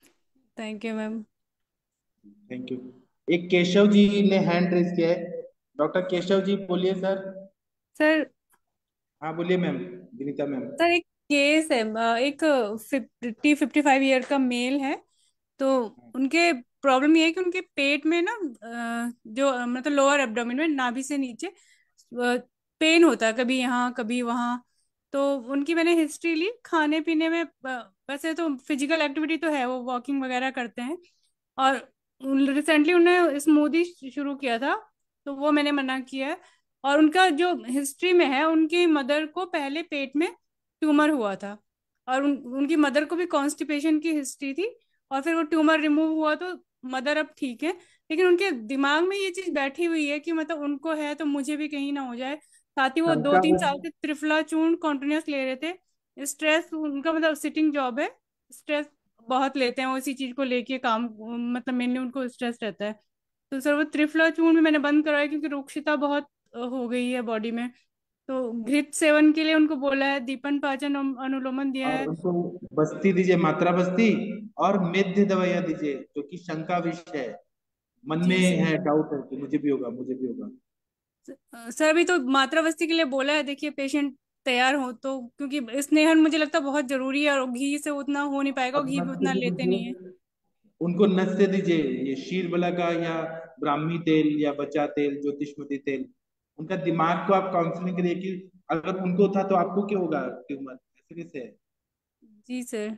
Thank you ma'am. Thank you. एक केशव जी ने हैंड रेज किया है, डॉक्टर केशव जी बोलिए सर। सर हाँ बोलिए मैम, विनीता मैम। सर एक केस है, एक 55 ईयर का मेल है। तो उनके प्रॉब्लम ये है कि उनके पेट में ना जो मतलब लोअर एब्डोमेन में नाभि से नीचे पेन होता है, कभी यहाँ कभी वहाँ। तो उनकी मैंने हिस्ट्री ली खाने पीने में, वैसे तो फिजिकल एक्टिविटी तो है, वो वॉकिंग वगैरह करते हैं। और रिसेंटली उन्होंने स्मूदी शुरू किया था, तो वो मैंने मना किया है। और उनका जो हिस्ट्री में है, उनकी मदर को पहले पेट में ट्यूमर हुआ था, और उनकी मदर को भी कॉन्स्टिपेशन की हिस्ट्री थी। और फिर वो ट्यूमर रिमूव हुआ तो मदर अब ठीक है। लेकिन उनके दिमाग में ये चीज बैठी हुई है कि मतलब उनको है तो मुझे भी कहीं ना हो जाए। साथ ही वो दो शंका तीन बस। साल से त्रिफला चूर्ण कॉन्टिन्यूस ले रहे थे। स्ट्रेस उनका मतलब सिटिंग जॉब है, स्ट्रेस बहुत लेते हैं वो इसी चीज को लेके काम, मतलब मेनली उनको स्ट्रेस रहता है। तो सर वो त्रिफला चूर्ण भी मैंने बंद करवाया क्योंकि रुक्षिता बहुत हो गई है बॉडी में। तो घृत सेवन के लिए उनको बोला है, दीपन पाचन अनुलोमन दिया और है। उनको बस्ती दीजिए, मात्रा बस्ती। और मेद्य दवाइयाँ दीजिए, जो कि शंका विषय है। मन में जी सर। है, डाउट है कि मुझे भी होगा, मुझे भी होगा। सर अभी तो मात्रा बस्ती के लिए बोला है, देखिए पेशेंट तैयार हो तो, क्योंकि स्नेहन मुझे लगता है बहुत जरूरी है, और घी से उतना हो नहीं पाएगा, और अब घी भी नस्य उतना से लेते नहीं है। दीजिए, उनको नस्य दीजिए, ये शीरबला का या ब्राह्मी तेल या बचा तेल, ज्योतिषमती तेल। उनका दिमाग को आप काउंसलिंग करिए कि अगर उनको था तो आपको क्यों होगा ट्यूमर, ऐसे कैसे है। जी सर।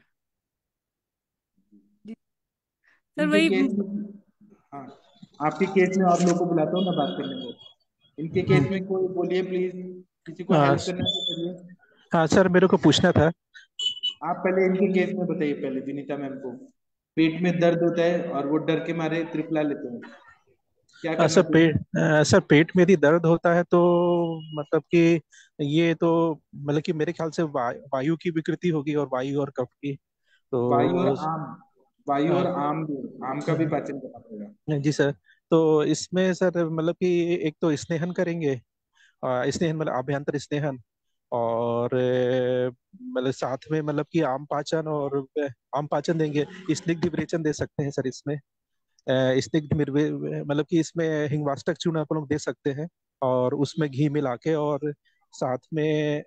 जी सर इनके वही। केस में, हाँ, आपके केस में और लोगों को बुलाता हूँ ना बात करने को। इनके केस में कोई बोलिए प्लीज, किसी को हाँ हेल्प करना है तो करिए। हाँ सर, मेरे को पूछना था। आप पहले इनके केस में बताइए, पहले विनीता मैम को पेट में दर्द होता है और वो डर के मारे त्रिफला लेते हैं, क्या करना चाहिए। सर पेट में यदि दर्द होता है तो मतलब कि ये तो मतलब कि मेरे ख्याल से वायु की विकृति होगी, और वायु और कफ की। वायु और तो आम, वायु और हाँ, आम भी, आम का भी पाचन करना पड़ेगा। जी सर। तो इसमें सर मतलब कि एक तो स्नेहन करेंगे, स्नेहन मतलब अभ्यंतर स्नेहन। और मतलब साथ में मतलब कि आम पाचन, और आम पाचन देंगे। स्निग्ध विरेचन दे सकते हैं सर इसमें। स्निग्ध मतलब कि इसमें हिंगवाष्टक चूर्ण आप लोग दे सकते हैं, और उसमें घी मिला के। और साथ में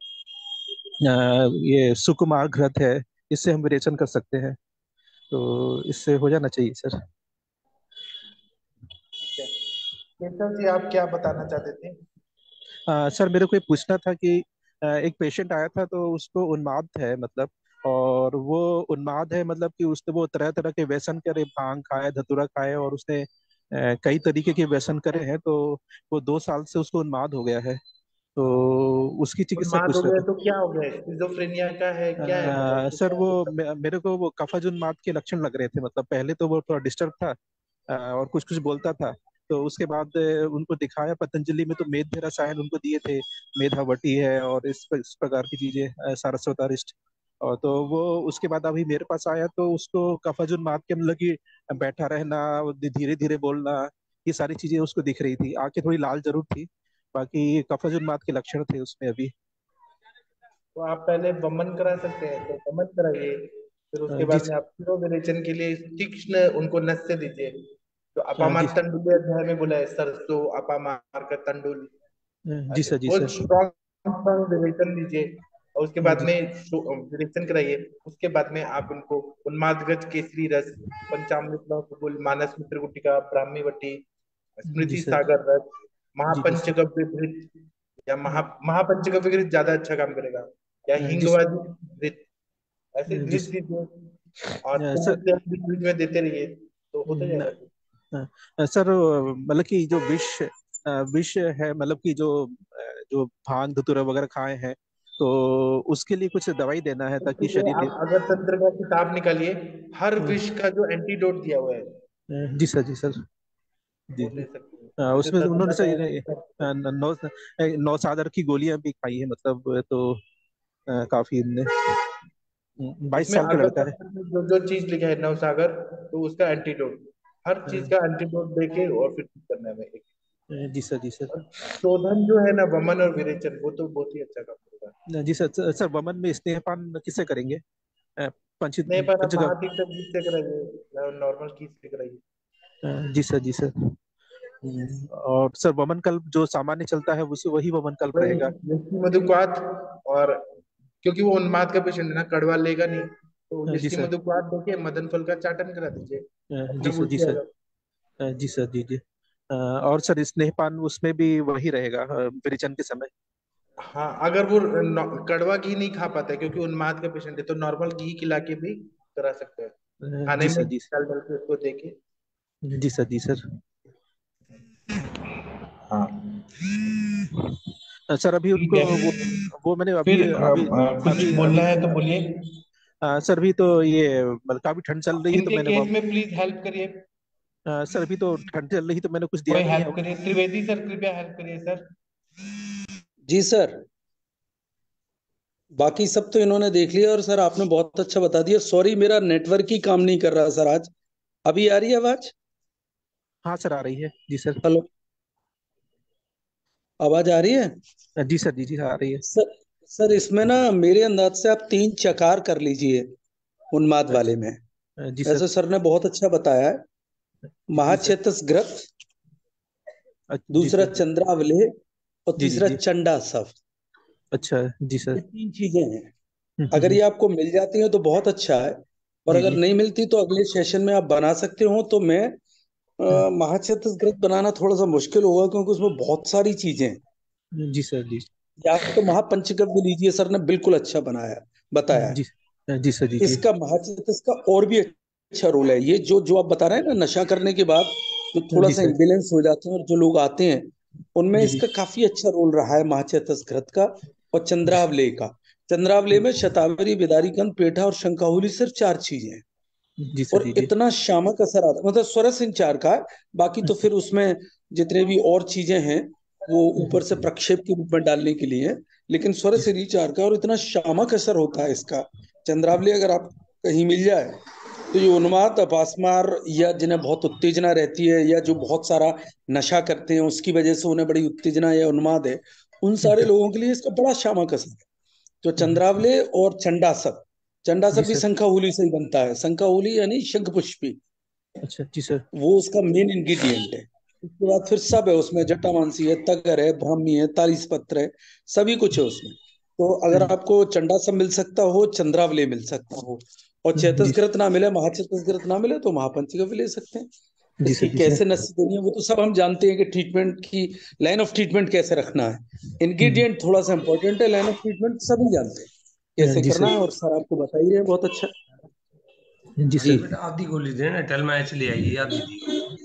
ये सुकुमार घृत है, इससे हम विरेचन कर सकते हैं। तो इससे हो जाना चाहिए सर। ठीक है, केशव जी आप क्या बताना चाहते थे। सर मेरे को ये पूछना था कि एक पेशेंट आया था, तो उसको उन्माद है मतलब। और वो उन्माद है मतलब कि उसने वो तरह तरह के व्यसन करे, भांग खाए, धतूरा खाए, और उसने कई तरीके के व्यसन करे हैं। तो वो 2 साल से उसको उन्माद हो गया है। तो उसकी चिकित्सा उन्माद हो पूछ रहे गया थे। तो क्या हो गया, स्किज़ोफ्रेनिया का है, क्या है, मतलब उसको सर क्या वो दिक्कत। मेरे को वो कफज उन्माद के लक्षण लग रहे थे। मतलब पहले तो वो थोड़ा डिस्टर्ब था, और कुछ कुछ बोलता था। तो उसके बाद उनको दिखाया पतंजलि में, तो मेध रसायन उनको दिए थे। मेधावटी है और इस प्रकार की चीजें, सारस्वतारिष्ट। और तो वो उसके बाद अभी मेरे पास आया, तो उसको कफज उन्माद के मतलब कि बैठा रहना, धीरे धीरे बोलना, ये सारी चीजें उसको दिख रही थी। आंखें थोड़ी लाल जरूर थी, बाकी कफज उन्माद के लक्षण थे उसमें अभी। तो आप पहले वमन करा सकते हैं, तो वमन कराइए। फिर उसके जी बाद में आप शिरोविरेचन के लिए तीक्ष्ण उनको नस्य दीजिए। तो जी अपामार तंडुल अध्याय में बोला है, सरसों अपामार का तंडुल। जी ऐसे सर, जी बहुत सर। स्ट्रॉन्ग विरेचन दीजिए। और उसके बाद जी में विरेचन कराइए। उसके बाद में आप उनको उन्मादगज केसरी रस, पंचामृत लौह गुल, मानस मित्र गुटिका, ब्राह्मी वटी, जी स्मृति सर। सागर रस, जी सर। महापंचगव्य घृत, या महापंचगव्य घृत ज्यादा अच्छा काम करेगा, या जी सर। हिंगवादी घृत। ऐसे जी घृत दीजिए और सर। खूब तेल बीच बीच में देते रहिए, तो होता न- जाएगा ठीक। सर मतलब कि जो विष है, मतलब कि जो भांग धतूरा वगैरह खाए हैं, तो उसके लिए कुछ दवाई देना है उसके ताकि लिए शरीर। आप अगर तंत्र का किताब निकालिए, हर विष का जो एंटीडोट दिया हुआ है जी सर, जी सर। जी वो जी। दे सकते हैं। जैसे उसमें उन्होंने सतुआ का सर है, नौ नौ सादर की गोलियां भी खाई है मतलब। तो काफी इनने 22 उसमें साल का अगर लड़का है। तंत्र में जो जो चीज लिखा है नवसागर, तो उसका एंटीडोट, हर चीज का एंटीडोट देके और फिर ठीक करना है हमें एक। जी सर, जी सर। और शोधन जो है ना, वमन और विरेचन, वो तो बहुत ही अच्छा काम करेगा। जी सर। सर वमन में स्नेहपान किससे करेंगे? पंच नहीं, पर आप पंचगव्य। महातीर्थ गीत से कराइए या नॉर्मल गीत से कराइए। जी सर, जी सर। और सर वमन कल्प जो सामान्य चलता है उसे वही वमन कल्प वही रहेगा। जिसकी मधुपात, और क्योंकि वो उन्माद का पेशेंट है ना, कड़वा लेगा नहीं, तो जी जिसकी सर। मधुपात देके मदन फल का चाटन करा दीजिए, अपने जी आप सर, उठ जी सर। जाएगा। जी सर, जी जी। और सर स्नेहपान उसमें भी वही रहेगा विरेचन के समय। हाँ, अगर वो कड़वा घी नहीं खा पाता है क्योंकि उन्माद का पेशेंट है, तो नॉर्मल घी खिला के भी करा सकते हैं, खाने जी में सर, जी डाल डाल के उसको देके। सर, जी सर, जी सर। हाँ, सर अभी ठीक उनको है। वो मैंने फिर अभी अभी कुछ अभी बोलना अभी है तो बोलिए। सर अभी तो ये मतलब काफी ठंड चल रही है तो इनके मैंने केस में प्लीज हेल्प करिए, सर अभी तो ठंड चल रही है तो मैंने कुछ दिया कोई नहीं है हेल्प करिए, त्रिवेदी सर कृपया हेल्प करिए सर। जी सर, बाकी सब तो इन्होंने देख लिया, और सर आपने बहुत अच्छा बता दिया। सॉरी मेरा नेटवर्क ही काम नहीं कर रहा सर आज। अभी आ रही है आवाज? हाँ सर, आ रही है जी सर। हेलो, आवाज आ रही है? जी सर, जी जी आ रही है। सर सर इसमें ना मेरे अंदाज से आप 3 चकार कर लीजिए उन्माद वाले में। जी सर। वैसे सर ने बहुत अच्छा बताया है। जी सर। महाचेतसग्रत, जी दूसरा सर। चंद्रावलेह, और जी जी तीसरा जी। चंडासव। अच्छा जी ये सर। 3 चीजें हैं। अगर ये आपको मिल जाती हैं तो बहुत अच्छा है, और जी अगर जी। नहीं मिलती तो अगले सेशन में आप बना सकते हो। तो मैं महाचतुर्ग्रत बनाना थोड़ा सा मुश्किल होगा क्योंकि उसमें बहुत सारी चीजें हैं। जी सर, जी या तो महापंचगव्य लीजिए, सर ने बिल्कुल अच्छा बनाया बताया है। जी। जी सर, जी जी। इसका महाचतुर्स का और भी अच्छा रोल है। ये जो जो आप बता रहे हैं ना, नशा करने के बाद जो थोड़ा जी सा सर। इम्बेलेंस हो जाते हैं और जो लोग आते हैं, उनमें जी जी। इसका काफी अच्छा रोल रहा है महाचतुर्ग्रत का। और जी चंद्रावलेह का, चंद्रावलेह में शतावरी, बिदारीकन, पेठा और शंखाहुली, सिर्फ 4 चीजें हैं। जी सर, और जी जी। इतना शामक असर आता, मतलब स्वरस इन 4 का है। बाकी तो फिर उसमें जितने भी और चीजें हैं वो ऊपर से प्रक्षेप के रूप में डालने के लिए है, लेकिन जी स्वरस इन 4 का, और इतना शामक असर होता है इसका। चंद्रावली अगर आप कहीं मिल जाए तो ये उन्माद, अपास्मार, या जिन्हें बहुत उत्तेजना रहती है, या जो बहुत सारा नशा करते हैं उसकी वजह से उन्हें बड़ी उत्तेजना या उन्माद है, उन सारे लोगों के लिए इसका बड़ा शामक असर है। तो चंद्रावले और चंडासप, जी चंडासप भी सर। शंखाहुली से ही बनता है। शंखाहुली यानी शंख पुष्पी, अच्छा जी सर। वो उसका मेन इंग्रेडिएंट है। उसके बाद फिर सब है उसमें, जटामांसी है, तगर है, ब्राह्मी है, तालीस पत्र है, सभी कुछ है उसमें। तो अगर आपको चंडासप मिल सकता हो, चंद्रावले मिल सकता हो, और जी चेतसग्रत ना मिले, महाचेतसग्रत ना मिले, तो महापंचगव्य ले सकते हैं। जी इसकी सर। जी सर। कैसे नस्ल देनी है वो तो सब हम जानते हैं कि ट्रीटमेंट की लाइन ऑफ ट्रीटमेंट कैसे रखना है। इंग्रेडिएंट थोड़ा सा इंपॉर्टेंट है, लाइन ऑफ ट्रीटमेंट सभी जानते हैं कैसे जी करना सर। है, और सर आपको बता ही रहे हैं बहुत अच्छा। जी जी, सर। बेटा आधी गोली देना, टेल मैच ले आइए, आधी दी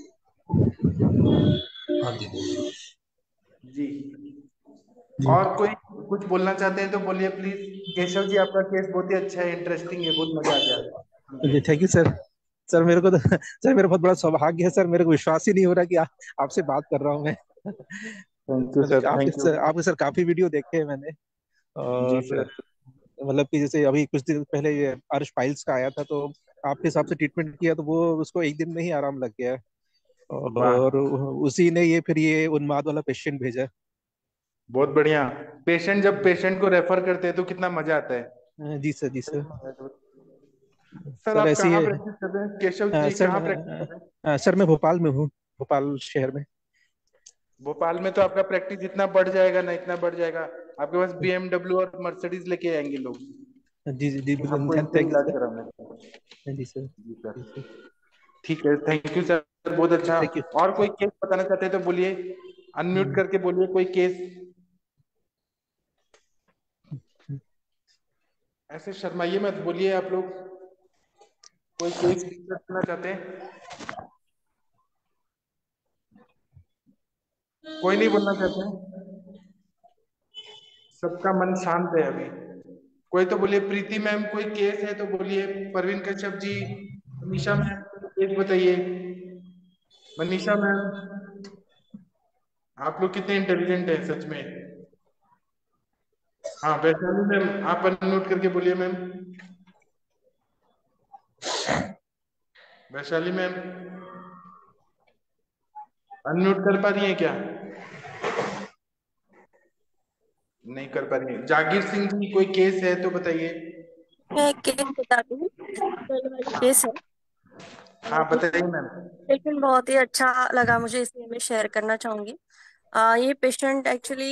आधी दी। जी, जी और कोई कुछ बोलना चाहते हैं तो बोलिए प्लीज। केशव जी, आपका केस बहुत ही अच्छा है, इंटरेस्टिंग है, बहुत मजा आ गया सुन के। जी, थैंक यू सर। सर मेरे को तो सर मेरा बहुत बड़ा सौभाग्य है सर, मेरे को विश्वास ही नहीं हो रहा कि आपसे बात कर रहा हूँ मैं। थैंक यू मतलब सर, थैंक यू। आपके सर काफी वीडियो देखे हैं मैंने। जी और सर। मतलब कि जैसे अभी कुछ दिन पहले ये अर्श फाइल्स का आया था, तो आपके हिसाब से ट्रीटमेंट किया तो वो उसको एक दिन में ही आराम लग गया। वाह, और उसी ने ये फिर ये उन्माद वाला पेशेंट भेजा। बहुत बढ़िया। पेशेंट जब पेशेंट को रेफर करते हैं तो कितना मजा आता है। जी सर, जी सर। सर, सर आप ऐसी कहाँ है प्रैक्टिस कर रहे हैं केशव जी, सर। कहाँ प्रैक्टिस कर रहे हैं? सर मैं भोपाल में हूँ, भोपाल शहर में। भोपाल में तो आपका प्रैक्टिस इतना बढ़ जाएगा ना, इतना बढ़ जाएगा, आपके पास BMW और मर्सिडीज लेके आएंगे लोग जी जी जी, कि हमको इनसे थैंक यू इलाज सर। कराना है। जी सर। जी सर, जी सर। ठीक है, थैंक यू सर, बहुत अच्छा। Thank you. और कोई केस बताना चाहते हैं तो बोलिए, अनम्यूट करके बोलिए कोई केस। ऐसे शर्माइए मत, बोलिए आप लोग, कोई केस डिस्कस करना चाहते हैं? कोई नहीं बोलना चाहते हैं? सबका मन शांत है अभी। कोई तो बोलिए, प्रीति मैम कोई केस है तो बोलिए, परवीन कश्यप जी, मनीषा मैम कोई केस बताइए। मनीषा मैम, आप लोग कितने इंटेलिजेंट हैं सच में। हाँ, वैशाली मैम, आप अनम्यूट करके बोलिए मैम। वैशाली मैम अनम्यूट कर पा रही हैं क्या? नहीं कर पा रही है। जागीर सिंह जी कोई केस है तो बताइए। मैं एक केस बता दूँ, कल वाली केस है। हाँ तो बताइए मैम। लेकिन बहुत ही अच्छा लगा मुझे, इसलिए मैं शेयर करना चाहूंगी। ये पेशेंट एक्चुअली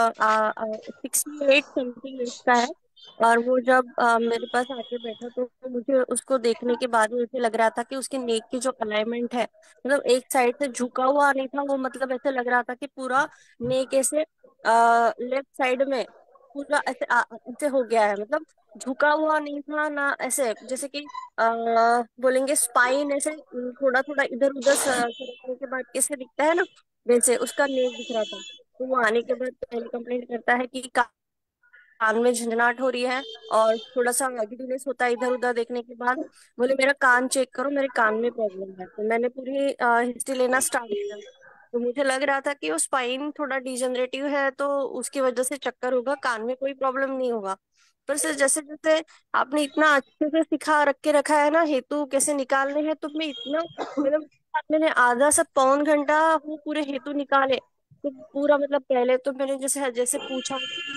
68 समथिंग एज का है। और वो जब मेरे पास आके बैठा तो मुझे उसको देखने के बाद मुझे लग रहा था कि उसके नेक की जो अलाइनमेंट है, मतलब एक साइड से झुका हुआ नहीं था वो, मतलब ऐसे लग रहा था कि पूरा नेक ऐसे लेफ्ट साइड में पूरा ऐसे ऐसे हो गया है, मतलब झुका हुआ नहीं था ना, ऐसे जैसे कि बोलेंगे स्पाइन ऐसे थोड़ा थोड़ा इधर उधर सरकने के बाद कैसे दिखता है ना, वैसे उसका नेक दिख रहा था। तो वो आने के बाद पहले कंप्लेंट करता है कि कान में झंझनाहट हो रही है और थोड़ा सा गिडीनेस होता है इधर उधर देखने के बाद। बोले मेरा कान चेक करो, मेरे कान में प्रॉब्लम है। तो मैंने पूरी हिस्ट्री लेना स्टार्ट किया। तो मुझे लग रहा था कि वो स्पाइन थोड़ा डिजनरेटिव है, तो उसकी वजह से चक्कर होगा, कान में कोई प्रॉब्लम नहीं होगा। पर सर जैसे जैसे आपने इतना अच्छे से सिखा रख के रखा है ना हेतु कैसे निकालने हैं, तो मैं इतना मतलब मैंने आधा से पौन घंटा वो पूरे हेतु निकाले। तो पूरा मतलब पहले तो मैंने जैसे जैसे पूछा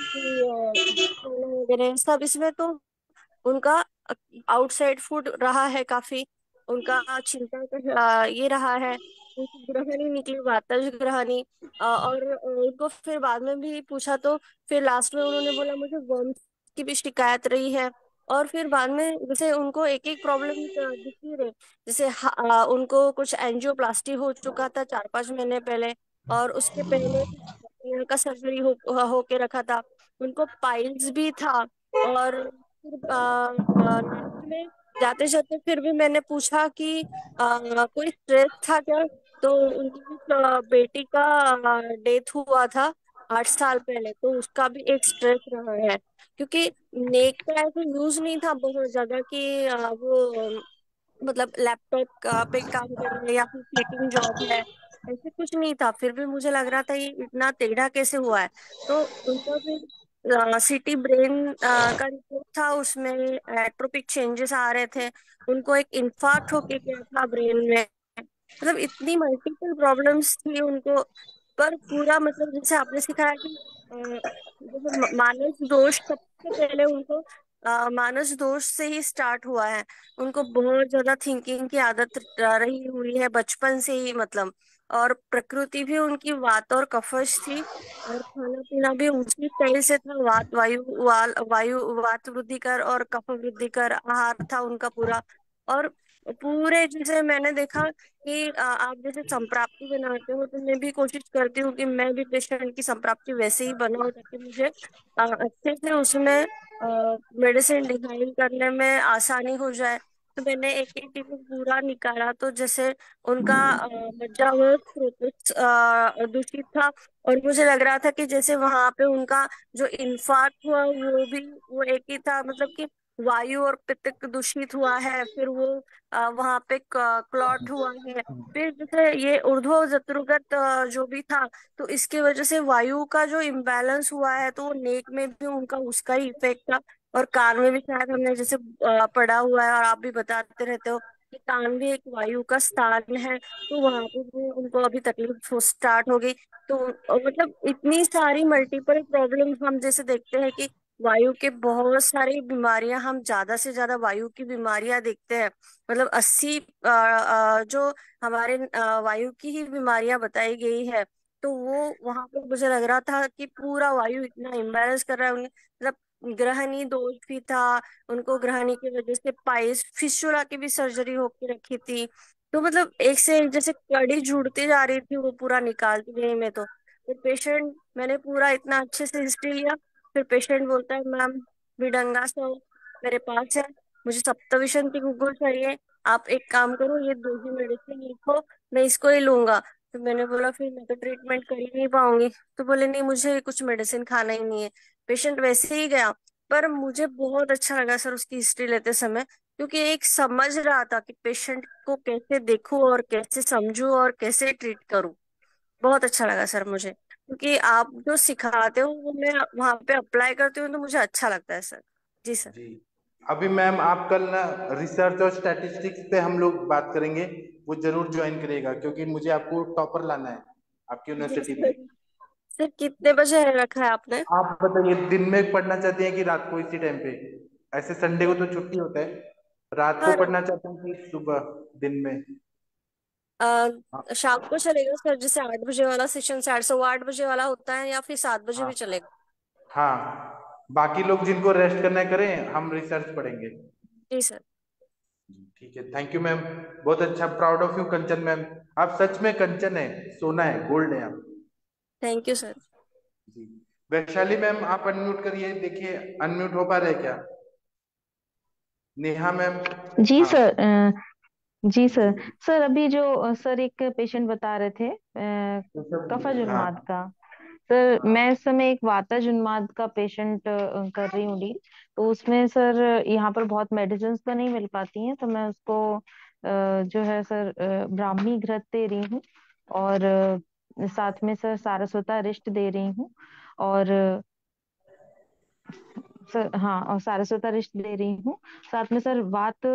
कि खाना वगैरह सब इसमें, तो उनका आउटसाइड फूड रहा है काफी, उनका चिंता का ये रहा है, उनकी ग्रहणी निकली वातज ग्रहणी। और उनको फिर बाद में भी पूछा तो फिर लास्ट में उन्होंने बोला मुझे वर्म्स की भी शिकायत रही है। और फिर बाद में जैसे उनको एक एक प्रॉब्लम दिखती रही, जैसे उनको कुछ एंजियोप्लास्टी हो चुका था 4-5 महीने पहले, और उसके पहले यहाँ का सर्जरी होके रखा था, उनको पाइल्स भी था। और फिर लास्ट में जाते जाते फिर भी मैंने पूछा कि कोई स्ट्रेस था क्या। तो उनकी कुछ बेटी का डेथ हुआ था 8 साल पहले, तो उसका भी एक स्ट्रेस रहा है। क्योंकि नेक का ऐसा यूज नहीं था बहुत ज्यादा कि वो मतलब लैपटॉप का पे काम कर रहे हैं या फिर चीटिंग जॉब है, ऐसे कुछ नहीं था। फिर भी मुझे लग रहा था ये इतना टेढ़ा कैसे हुआ है। तो उनका फिर सिटी ब्रेन का रिपोर्ट था, उसमें एट्रोपिक चेंजेस आ रहे थे, उनको एक इंफार्क्ट होके गया था ब्रेन में। मतलब इतनी मल्टीपल प्रॉब्लम्स थी उनको। पर पूरा मतलब जैसे आपने सिखाया कि जैसे मानस दोष सबसे पहले उनको मानस दोष से ही स्टार्ट हुआ है। उनको बहुत ज्यादा थिंकिंग की आदत रही हुई है बचपन से ही, मतलब। और प्रकृति भी उनकी वात और कफश थी, और खाना पीना भी उसी स्टाइल से था, वायु वात वृद्धिकर और कफ वृद्धिकर आहार था उनका पूरा। और पूरे जैसे मैंने देखा कि आप जैसे संप्राप्ति बनाते हो, तो मैं भी कोशिश करती हूँ कि मैं भी पेशेंट की संप्राप्ति वैसे ही बनाऊं, ताकि मुझे अच्छे से उसमें मेडिसिन डिजाइन करने में आसानी हो जाए। तो मैंने एक एक टिप पूरा निकाला, तो जैसे उनका मज्जावस्त्र दूषित था। और मुझे लग रहा था कि जैसे वहां पे उनका जो इन्फार्क्ट हुआ वो भी वो एक ही था, मतलब कि वायु और पित्त दूषित हुआ है, फिर वो वहां पे क्लॉट हुआ है। फिर जैसे ये ऊर्ध्व जत्रुगत जो भी था, तो इसकी वजह से वायु का जो इम्बैलेंस हुआ है, तो वो नेक में भी उनका उसका ही इफेक्ट था। और कान में भी शायद हमने जैसे पढ़ा हुआ है और आप भी बताते रहते हो कि कान भी एक वायु का स्थान है, तो वहां पे भी उनको अभी तकलीफ हो स्टार्ट हो गई। तो मतलब इतनी सारी मल्टीपल प्रॉब्लम हम जैसे देखते हैं कि वायु के बहुत सारी बीमारियां, हम ज्यादा से ज्यादा वायु की बीमारियां देखते हैं। मतलब 80 जो हमारे वायु की ही बीमारियां बताई गई है। तो वो वहां पे मुझे लग रहा था कि पूरा वायु इतना इम्बैलेंस कर रहा है उन्हें, मतलब ग्रहणी दोष भी था उनको, ग्रहणी की वजह से पाइल्स फिस्टुला की भी सर्जरी होके रखी थी। तो मतलब एक से एक जैसे कड़ी जुड़ती जा रही थी, वो पूरा निकालती गई मैं तो पेशेंट मैंने पूरा इतना अच्छे से हिस्ट्री लिया। फिर पेशेंट बोलता है मैम बिडंगा सौ मेरे पास है, मुझे सप्तविशन की गूगल चाहिए, आप एक काम करो ये दो ही मेडिसिन लिखो, मैं इसको ही लूंगा। तो मैंने बोला फिर मैं तो ट्रीटमेंट कर ही नहीं पाऊंगी। तो बोले नहीं मुझे कुछ मेडिसिन खाना ही नहीं है। पेशेंट वैसे ही गया। पर मुझे बहुत अच्छा लगा सर उसकी हिस्ट्री लेते समय, क्योंकि एक समझ रहा था कि पेशेंट को कैसे देखूं और कैसे समझूं और कैसे ट्रीट करूं। बहुत अच्छा लगा सर मुझे, क्योंकि आप जो सिखाते हो वो मैं वहां पे अप्लाई करती हूँ, तो मुझे अच्छा लगता है सर। जी सर। जी अभी मैम आप कल ना रिसर्च और स्टैटिस्टिक्स पे हम लोग बात करेंगे, वो जरूर ज्वाइन करिएगा क्योंकि मुझे आपको टॉपर लाना है आपकी जी यूनिवर्सिटी सर। में। सर कितने बजे रखा है आपने? आप बताइए दिन में पढ़ना चाहते हैं कि रात को इसी टाइम पे? ऐसे संडे को तो छुट्टी होता है, रात को हाँ पढ़ना चाहते हैं कि सुबह, दिन में? शाम को चलेगा सर, जैसे 8 बजे वाला सेशन, 8:30 8 बजे वाला होता है, या फिर 7 बजे हाँ भी चलेगा? हाँ, बाकी लोग जिनको रेस्ट करना है करें, हम रिसर्च पढ़ेंगे। जी सर। ठीक है, थैंक यू मैम। बहुत अच्छा, proud of you Kanchan ma'am. आप सच में कंचन है, सोना है, गोल्ड है आप। Thank you sir. जी। वैशाली मैम आप अनम्यूट करिए, देखिए अनम्यूट हो पा रहे हैं क्या? नेहा मैम? जी हाँ सर। जी जी सर। सर अभी जो सर एक पेशेंट बता रहे थे तो सब। कफज हाँ उन्माद का। सर मैं इस समय एक वातज उन्माद का पेशेंट कर रही हूँ डील। तो उसमें सर यहाँ पर बहुत मेडिसिन तो नहीं मिल पाती हैं, तो मैं उसको जो है सर ब्राह्मी घृत दे रही हूँ। और साथ में सर सारस्वता रिष्ट दे रही हूँ। और सर हाँ, और सारस्वता रिष्ट दे रही हूँ। साथ में सर वात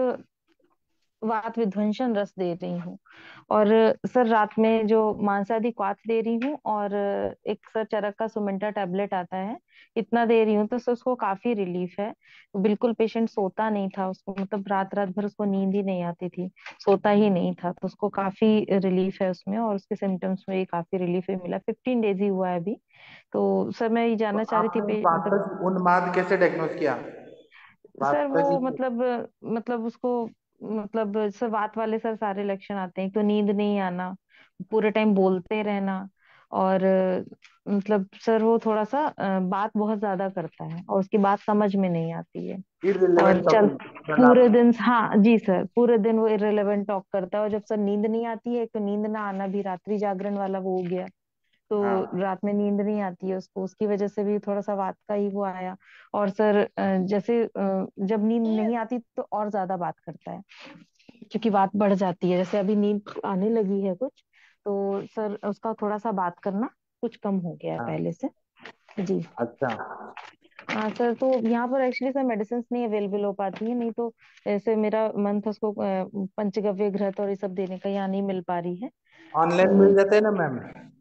वात विध्वंसन रस दे रही हूँ। और सर रात में जो मांसाहारी क्वाथ दे रही हूँ। और एक सर चरक का सुमेंटा टैबलेट आता है, इतना दे रही हूँ। तो सर उसको काफी रिलीफ है। बिल्कुल पेशेंट सोता नहीं था, उसको मतलब रात रात भर उसको नींद ही नहीं आती थी, सोता ही नहीं था। तो उसको काफी रिलीफ है उसमें, और उसके सिम्टम्स में भी काफी रिलीफ ही मिला। 15 डेज ही हुआ है अभी। तो सर मैं ये तो जानना चाह रही थी आपने मतलब वातज उन्माद कैसे डायग्नोज किया? सर वातज वो ही- मतलब उसको मतलब सर वात वाले सर सारे लक्षण आते हैं। एक तो नींद नहीं आना, पूरे टाइम बोलते रहना, और मतलब सर वो थोड़ा सा बात बहुत ज्यादा करता है, और उसकी बात समझ में नहीं आती है। और इररिलेवेंट चल टॉकिंग, पूरे सलाह। दिन, हाँ जी सर, पूरे दिन वो इररिलेवेंट टॉक करता है। और जब सर नींद नहीं आती है, एक तो नींद ना आना भी, रात्रि जागरण वाला वो हो गया। तो हाँ रात में नींद नहीं आती है उसको, उसकी वजह से भी थोड़ा सा वात का ही वो आया। और सर जैसे जब नींद नहीं आती तो और ज्यादा बात करता है, क्योंकि बात बढ़ जाती है। जैसे अभी नींद आने लगी है कुछ, तो सर उसका थोड़ा सा बात करना कुछ कम हो गया है हाँ। पहले से। जी। अच्छा। हाँ सर, तो यहाँ पर एक्चुअली सर मेडिसिन नहीं अवेलेबल हो पाती है, नहीं तो ऐसे मेरा मन था उसको पंचगव्य घृत और ये सब देने का, यहाँ नहीं मिल पा रही है। ऑनलाइन तो मिल जाते हैं ना मैम?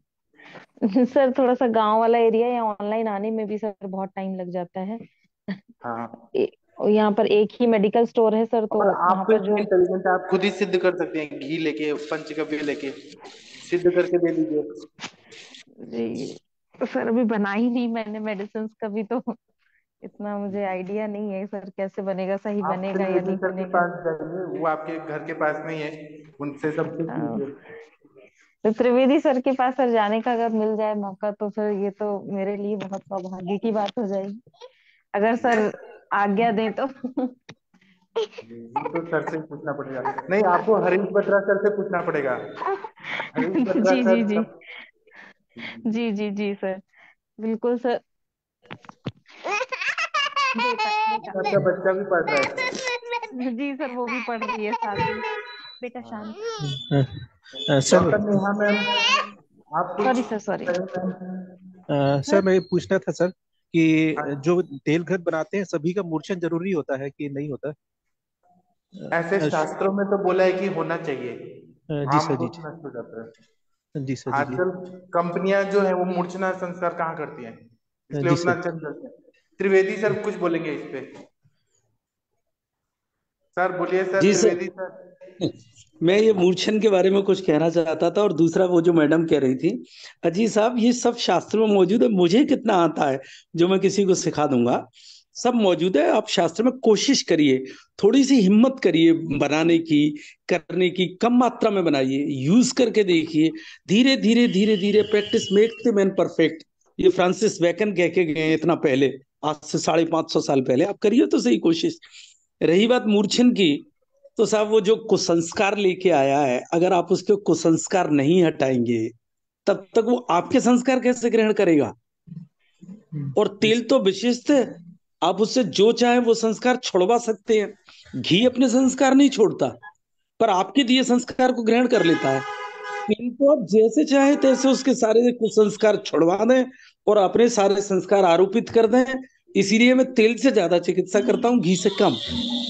सर थोड़ा सा गांव वाला एरिया है, यहाँ ऑनलाइन आने में भी सर बहुत टाइम लग जाता है। हाँ। ए- यहाँ पर एक ही मेडिकल स्टोर है सर, तो और आप वहां तो पर इतने जो इंटेलिजेंट, आप खुद ही सिद्ध कर सकते हैं, घी लेके, पंचगव्य लेके सिद्ध करके दे दीजिए। जी सर अभी बना ही नहीं मैंने मेडिसिन कभी, तो इतना मुझे आइडिया नहीं है सर कैसे बनेगा, सही आप बनेगा या त्रिवेदी नहीं सर के बनेगा। पास जाइए, वो आपके घर के पास में ही है, उनसे सब कुछ हाँ, लीजिए। तो त्रिवेदी सर के पास सर जाने का अगर मिल जाए मौका, तो सर ये तो मेरे लिए बहुत सौभाग्य की बात हो जाएगी, अगर सर आज्ञा दें तो। वो तो सर से ही पूछना पड़ेगा, नहीं आपको हरीश बत्रा सर से पूछना पड़ेगा। हरीश बत्रा जी जी सर जी। सब। जी जी जी सर, बिल्कुल सर। बेटा आपका बच्चा भी पढ़ रहा है? बेटा जी सर, वो भी पढ़ रही है साथ में। बेटा शांत। सर। डॉक्टर नेहा मैम, आप सॉरी कुछ सर, सॉरी। कहें मैम? सर मैं ये पूछना था सर हाँ, कि जो तेल घृत बनाते हैं सभी का मूर्छन जरूरी होता है कि नहीं होता? ऐसे शास्त्रों में तो बोला है कि होना चाहिए, जी आम सर, तो जी नष्ट हो जाता है। जी सर, जी जी। आजकल कंपनियां जो है वो मूर्छना संस्कार कहाँ करती हैं, इसलिए जी उतना सर। अच्छा नहीं करते हैं। त्रिवेदी सर कुछ बोलेंगे इस पे? सर बोलिए सर, जी सर, त्रिवेदी सर। मैं ये मूर्छन के बारे में कुछ कहना चाहता था, और दूसरा वो जो मैडम कह रही थी, अजी साहब ये सब शास्त्रों में मौजूद है, मुझे कितना आता है जो मैं किसी को सिखा दूंगा, सब मौजूद है। आप शास्त्र में कोशिश करिए, थोड़ी सी हिम्मत करिए बनाने की, करने की, कम मात्रा में बनाइए, यूज करके देखिए, धीरे धीरे धीरे धीरे, practice make the man perfect, ये फ्रांसिस बेकन कह के गए हैं इतना पहले, आज से 550 साल पहले। आप करिए तो सही कोशिश। रही बात मूर्छन की, तो साहब वो जो कुसंस्कार लेके आया है, अगर आप उसके कुसंस्कार नहीं हटाएंगे, तब तक वो आपके संस्कार कैसे ग्रहण करेगा? और तेल तो विशिष्ट है, आप उससे जो चाहे वो संस्कार छोड़वा सकते हैं। घी अपने संस्कार नहीं छोड़ता, पर आपके दिए संस्कार को ग्रहण कर लेता है। तेल तो आप जैसे चाहे तैसे उसके सारे कुसंस्कार छुड़वा दें और अपने सारे संस्कार आरोपित कर दें। इसीलिए मैं तेल से ज्यादा चिकित्सा करता हूँ, घी से कम।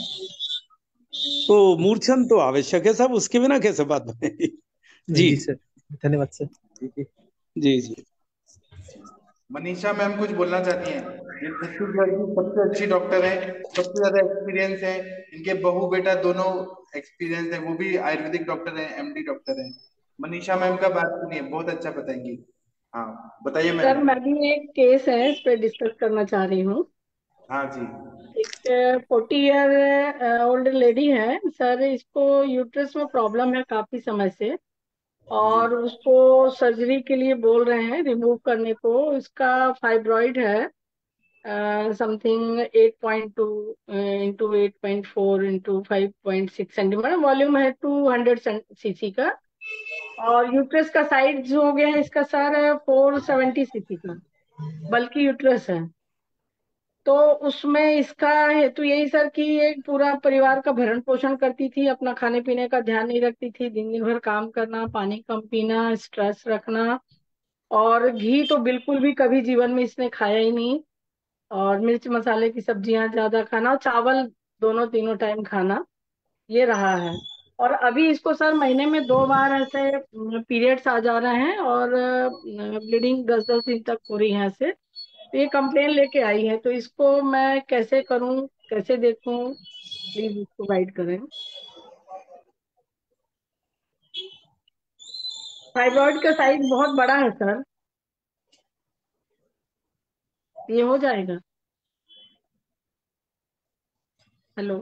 तो मूर्छन तो आवश्यक है साहब, उसके बिना कैसे बात बनेगी? जी जी सर, धन्यवाद सर। जी जी। जी जी। मनीषा मैम कुछ बोलना चाहती हैं? ये छत्तीसगढ़ की सबसे अच्छी डॉक्टर है, सबसे ज्यादा एक्सपीरियंस है। इनके बहू बेटा दोनों एक्सपीरियंस है, वो भी आयुर्वेदिक डॉक्टर है, एमडी डॉक्टर है। मनीषा मैम का बात सुनिए, बहुत अच्छा बताएंगी। हाँ, बताइए सर मैम। मैं भी एक केस है इस पे डिस्कस करना चाह रही हूँ। हाँ जी। एक 40 ईयर ओल्ड लेडी है सर, इसको यूट्रस में प्रॉब्लम है काफी समय से, जी। और उसको सर्जरी के लिए बोल रहे हैं रिमूव करने को। इसका फाइब्रॉइड है something 8.2 into 8.4 into 5.6 centimetre, volume है 200 सीसी का, और यूट्रस का साइज हो गया है इसका सर 470 सीसी का, बल्कि यूट्रस है। तो उसमें इसका हेतु यही सर कि एक पूरा परिवार का भरण पोषण करती थी, अपना खाने पीने का ध्यान नहीं रखती थी, दिन दिन भर काम करना, पानी कम पीना, स्ट्रेस रखना, और घी तो बिल्कुल भी कभी जीवन में इसने खाया ही नहीं, और मिर्च मसाले की सब्जियां ज्यादा खाना, और चावल दोनों तीनों टाइम खाना, ये रहा है। और अभी इसको सर महीने में 2 बार ऐसे पीरियड्स आ जा रहे हैं, और ब्लीडिंग 10-10 दिन तक हो रही है ऐसे। तो ये कंप्लेन लेके आई है, तो इसको मैं कैसे करूं, कैसे देखूं, प्लीज इसको गाइड करें। थायराइड का साइज बहुत बड़ा है सर, ये हो जाएगा? Hello,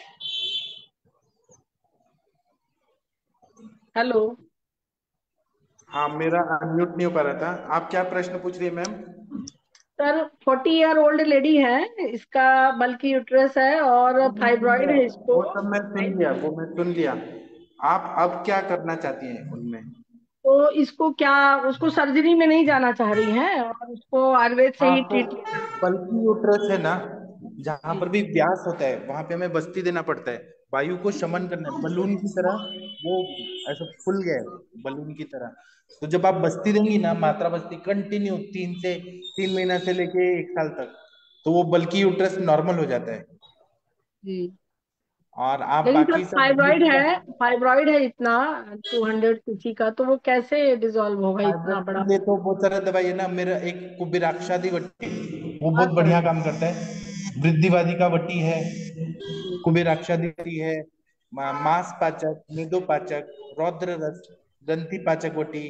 hello. हाँ, मेरा अनम्यूट नहीं हो पा रहा था। आप क्या प्रश्न पूछ रही है ma'am? Sir 40 year old lady है, इसका बल्कि यूट्रस है और वो मैं सुन फाइब्रॉइड लिया, है इसको। वो सब मैं सुन लिया, वो मैं सुन लिया। आप अब क्या करना चाहती हैं उनमें? तो इसको क्या, उसको सर्जरी में नहीं जाना चाह रही है, और उसको आयुर्वेद से हाँ, ही तो ट्रीट लेना है। बल्कि यूट्रस है ना, जहां जी पर भी व्यास होता है वहां पे हमें बस्ती देना पड़ता है, वायु को शमन करना है, बलून की तरह। वो ऐसा फूल गया है बलून की तरह। तो जब आप बस्ती देंगी ना, मात्रा बस्ती कंटिन्यू 3 महीना से लेके 1 साल तक, तो वो बल्कि यूट्रस नॉर्मल हो जाता है। जी। और आप लेकिन सर बाकी सब फाइब्रॉइड है इतना 200 सीसी का, तो वो कैसे डिसॉल्व होगा इतना फाइब्रोइड बड़ा? के लिए तो बहुत सारा दवाई है ना। मेरा एक कुबेराक्षादी वटी, वो हाँ बहुत सर। बढ़िया काम करता है। वृद्धिवादी का वटी है, जी। कुबेराक्षादी वटी है, मांस पाचक, मेदो पाचक, रौद्र रस, ग्रंथि पाचक वटी।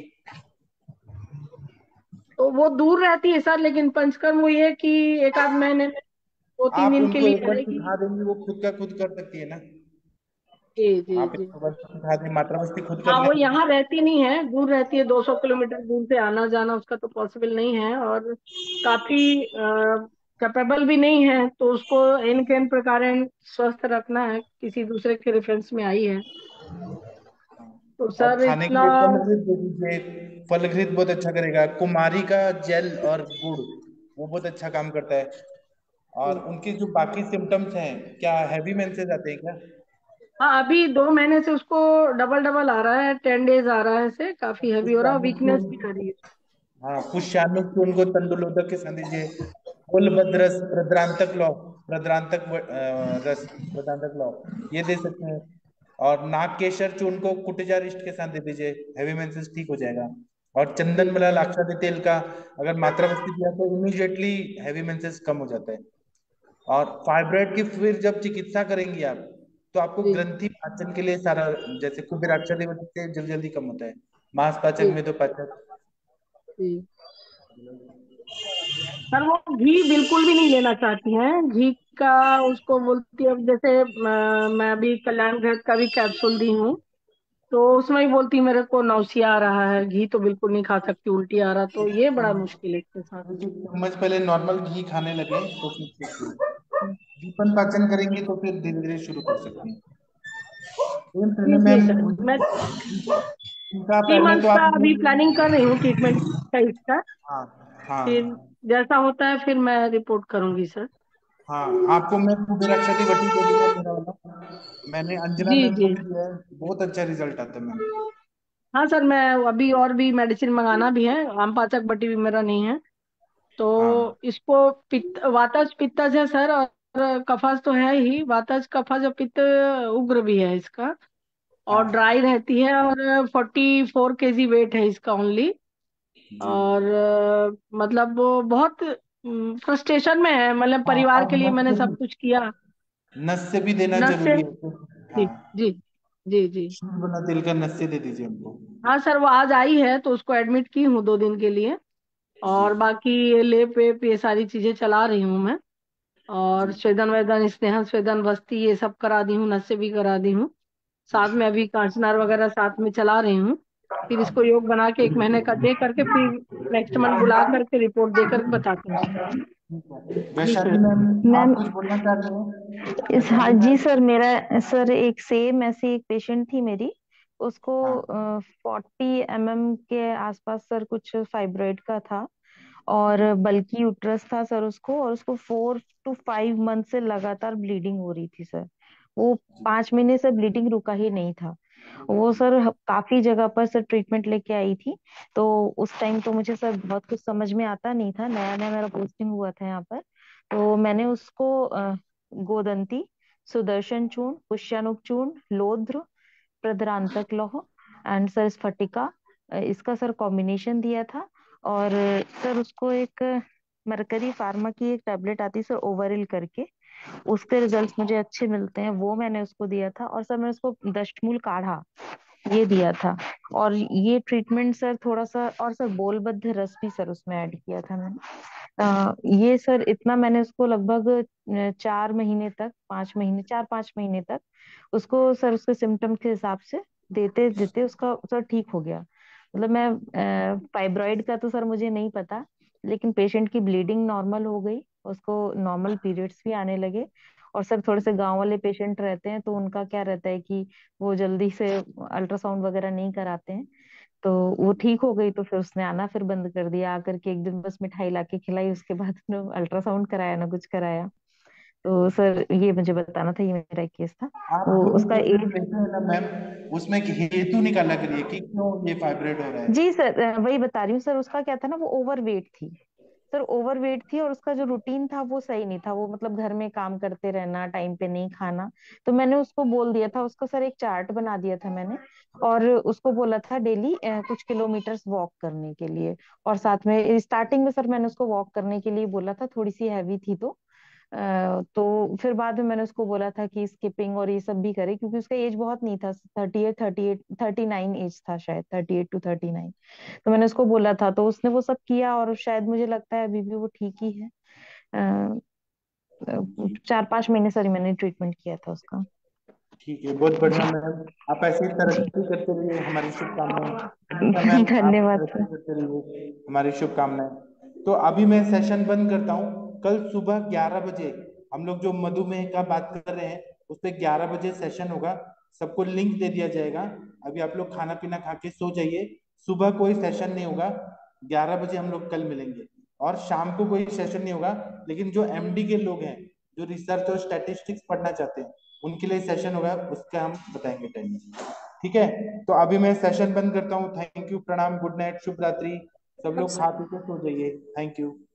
तो वो दूर रहती है सर, लेकिन पंचकर्म हुई है कि 1 आध महीने में 2-3 दिन के उनको लिए एक बार आएगी। सिखा देंगी, वो खुद का खुद कर सकती है ना। जी जी आप जी। एक बार सिखा दें, मात्रा बस्ती खुद कर हाँ, वो ले। यहाँ रहती नहीं है, दूर रहती है, 200 किलोमीटर दूर से आना जाना उसका तो पॉसिबल नहीं है, और काफी कैपेबल भी नहीं है, तो उसको इन केन प्रकार स्वस्थ रखना है, किसी दूसरे के रेफरेंस में आई है। तो और सर खाने के इतना। लिए फलघृत दे दीजिए, फलघृत बहुत अच्छा करेगा। कुमारी का जेल और गुड़, वो बहुत अच्छा काम करता है। और उनके जो बाकी सिम्टम्स हैं, क्या हैवी मेंसेस आते हैं क्या? हाँ, अभी 2 महीने से उसको डबल डबल आ रहा है, 10 डेज आ रहा है, से काफी हैवी हो रहा है, वीकनेस भी आ रही है। हाँ, पुष्यानुक की उनको तंडुलोदक के साथ दीजिए। कुलभद्रस, प्रद्रांतक लौ, रस, प्रद्रांतक लौ, ये दे सकते हैं। और नाग केशर चूर्ण को कुटजारिष्ट के साथ दे दीजिए, हैवी मेंसेस ठीक हो जाएगा। और चंदन मलाल अक्षादी तेल का अगर मात्रा बस्ती दिया तो इमीडिएटली हैवी मेंसेस कम हो जाता है। और फाइब्रॉइड की फिर जब चिकित्सा करेंगी आप, तो आपको जी ग्रंथि पाचन के लिए सारा, जैसे कुबेराक्षादी से जल्दी जल्दी कम होता है, मांस पाचक, जी मेदो पाचक। जी। सर वो घी बिल्कुल भी नहीं लेना चाहती हैं, घी का उसको बोलती है, अब जैसे मैं अभी कल्याण घृत का भी कैप्सूल दी हूँ, तो उसमें ही बोलती मेरे को नौसिया आ रहा है, घी तो बिल्कुल नहीं खा सकती, उल्टी आ रहा, तो ये बड़ा मुश्किल है इसके साथ। 1 चम्मच पहले नॉर्मल घी खाने लगे तो फिर ठीक है। दीपन पाचन करेंगे तो फिर धीरे धीरे शुरू कर सकते हैं। जी जी मैम, सर, मैं उनका 3 मंथ पहले तो का आप। अभी प्लानिंग कर रही हूँ ट्रीटमेंट का इसका। हाँ हाँ फिर जैसा होता है फिर मैं रिपोर्ट करूंगी सर। हाँ, आपको मैं कुबेराक्षादी वटी दे दूंगा, मेरा वाला मैंने अंजना जी मैम को जी। भी दिया है, बहुत अच्छा रिजल्ट आता है मैम। हाँ सर, मैं अभी और भी मेडिसिन मंगाना भी है, आम पाचक बटी भी मेरा नहीं है, हाँ तो इसको पित्त वातज पित्तज है सर, और कफज तो है ही, वातज कफज और पित्त उग्र भी है इसका, और हाँ ड्राई रहती है, और 44 kg वेट है इसका ओनली। जी। और मतलब वो बहुत फ्रस्ट्रेशन में है, मतलब हाँ, परिवार और के लिए नस मैंने से सब कुछ किया। नस से भी देना नस से, जरूरी है। जी हाँ, जी जी जी। शुद्ध बना तिल का नस से दे दीजिए हमको। हाँ सर, वो आज आई है तो उसको एडमिट की हूँ 2 दिन के लिए। जी और बाकी ये लेप वेप ये सारी चीजें चला रही हूँ मैं। और जी। स्वेदन वेदन स्नेहन स्वेदन बस्ती ये सब करा दी हूँ, नस से भी करा दी हूँ। साथ में अभी कांचनार वगैरह साथ में चला रही हूँ। फिर इसको योग बना के 1 महीने का दे करके फिर नेक्स्ट मंथ बुला करके रिपोर्ट दे करके बताती हूँ सर। जी वैशाली सर। मैम, आप मैम कुछ बोलना चाहते हैं? इस हाँ वैशाली जी मैम। सर, मेरा सर एक सेम ऐसी एक पेशेंट थी मेरी। उसको हाँ 40 mm के आसपास सर कुछ फाइब्रॉइड का था, और बल्कि यूट्रस था सर उसको, और उसको 4 to 5 मंथ से लगातार ब्लीडिंग हो रही थी सर। वो 5 महीने से ब्लीडिंग रुका ही नहीं था। वो सर काफी जगह पर सर ट्रीटमेंट लेके आई थी। तो उस टाइम तो मुझे सर बहुत कुछ समझ में आता नहीं था, नया नया मेरा पोस्टिंग हुआ था यहाँ पर। तो मैंने उसको गोदंती, सुदर्शन चूर्ण, पुष्यानुक चूर्ण, लोध्र, प्रद्रांतक लौह एंड सर स्फटिका, इसका सर कॉम्बिनेशन दिया था। और सर उसको एक मरकरी फार्मा की एक टैबलेट आती है सर, ओवरिल करके, उसके रिजल्ट्स मुझे अच्छे मिलते हैं, वो मैंने उसको दिया था। और सर मैंने उसको दशमूल काढ़ा ये दिया था। और ये ट्रीटमेंट सर थोड़ा सा, और सर बोलबद्ध रस भी सर उसमें ऐड किया था मैंने। ये सर इतना मैंने उसको लगभग 4 महीने तक, 5 महीने, 4-5 महीने तक उसको सर उसके सिम्टम के हिसाब से देते देते उसका सर ठीक हो गया। मतलब मैं फाइब्रॉइड का तो सर मुझे नहीं पता, लेकिन पेशेंट की ब्लीडिंग नॉर्मल हो गई, उसको नॉर्मल पीरियड्स भी आने लगे। और सर थोड़े से गांव वाले पेशेंट रहते हैं तो उनका क्या रहता है कि वो जल्दी से अल्ट्रासाउंड वगैरह नहीं कराते हैं। तो वो ठीक हो गई तो फिर उसने आना फिर बंद कर दिया, आकर के एक दिन बस मिठाई लाके खिलाई, उसके बाद ना अल्ट्रासाउंड कराया ना कुछ कराया। तो सर ये मुझे बताना था, ये मेरा एक केस था। आप वो जो उसका ट्रीटमेंट एज, लेते हैं ना मैम, उसमें एक हेतु निकाला करिए कि क्यों ये फाइब्रेट हो रहा है। जी सर, वही बता रही हूँ सर। उसका क्या था ना, वो ओवरवेट थी सर, ओवरवेट थी, और उसका जो रूटीन था वो सही नहीं था। वो मतलब घर में काम करते रहना, टाइम पे नहीं खाना। तो मैंने उसको बोल दिया था, उसका सर एक चार्ट बना दिया था मैंने, और उसको बोला था डेली कुछ किलोमीटर्स वॉक करने के लिए। और साथ में स्टार्टिंग में सर मैंने उसको वॉक करने के लिए बोला था, थोड़ी सी हैवी थी तो फिर बाद में मैंने उसको बोला था कि स्किपिंग और ये सब भी करे, क्योंकि उसका एज बहुत नहीं था, 38 38 39 एज था शायद, 38 to 39। तो मैंने उसको बोला था तो उसने वो सब किया, और शायद मुझे लगता है अभी भी वो ठीक ही है। 4-5 महीने सर मैंने ट्रीटमेंट किया था उसका। ठीक है, बहुत बढ़िया मैम। आप ऐसे ही तरक्की करते रहिए, हमारी शुभकामनाएं। अनीता मैम, आप धन्यवाद तरक्की सर। करते रहिए, हमारी शुभकामनाएं। तो अभी मैं सेशन बंद करता हूँ। कल सुबह 11 बजे हम लोग जो मधुमेह का बात कर रहे हैं उस पे 11 बजे सेशन होगा। सबको लिंक दे दिया जाएगा। अभी आप लोग खाना पीना खा के सो जाइए। सुबह कोई सेशन नहीं होगा। 11 बजे हम लोग कल मिलेंगे। और शाम को कोई सेशन नहीं होगा, लेकिन जो एमडी के लोग हैं, जो रिसर्च और स्टैटिस्टिक्स पढ़ना चाहते हैं, उनके लिए सेशन होगा, उसका हम बताएंगे टाइम। ठीक है, तो अभी मैं सेशन बंद करता हूँ। थैंक यू, प्रणाम, गुड नाइट, शुभ रात्रि। सब लोग खा पी के सो जाइए। Thank you.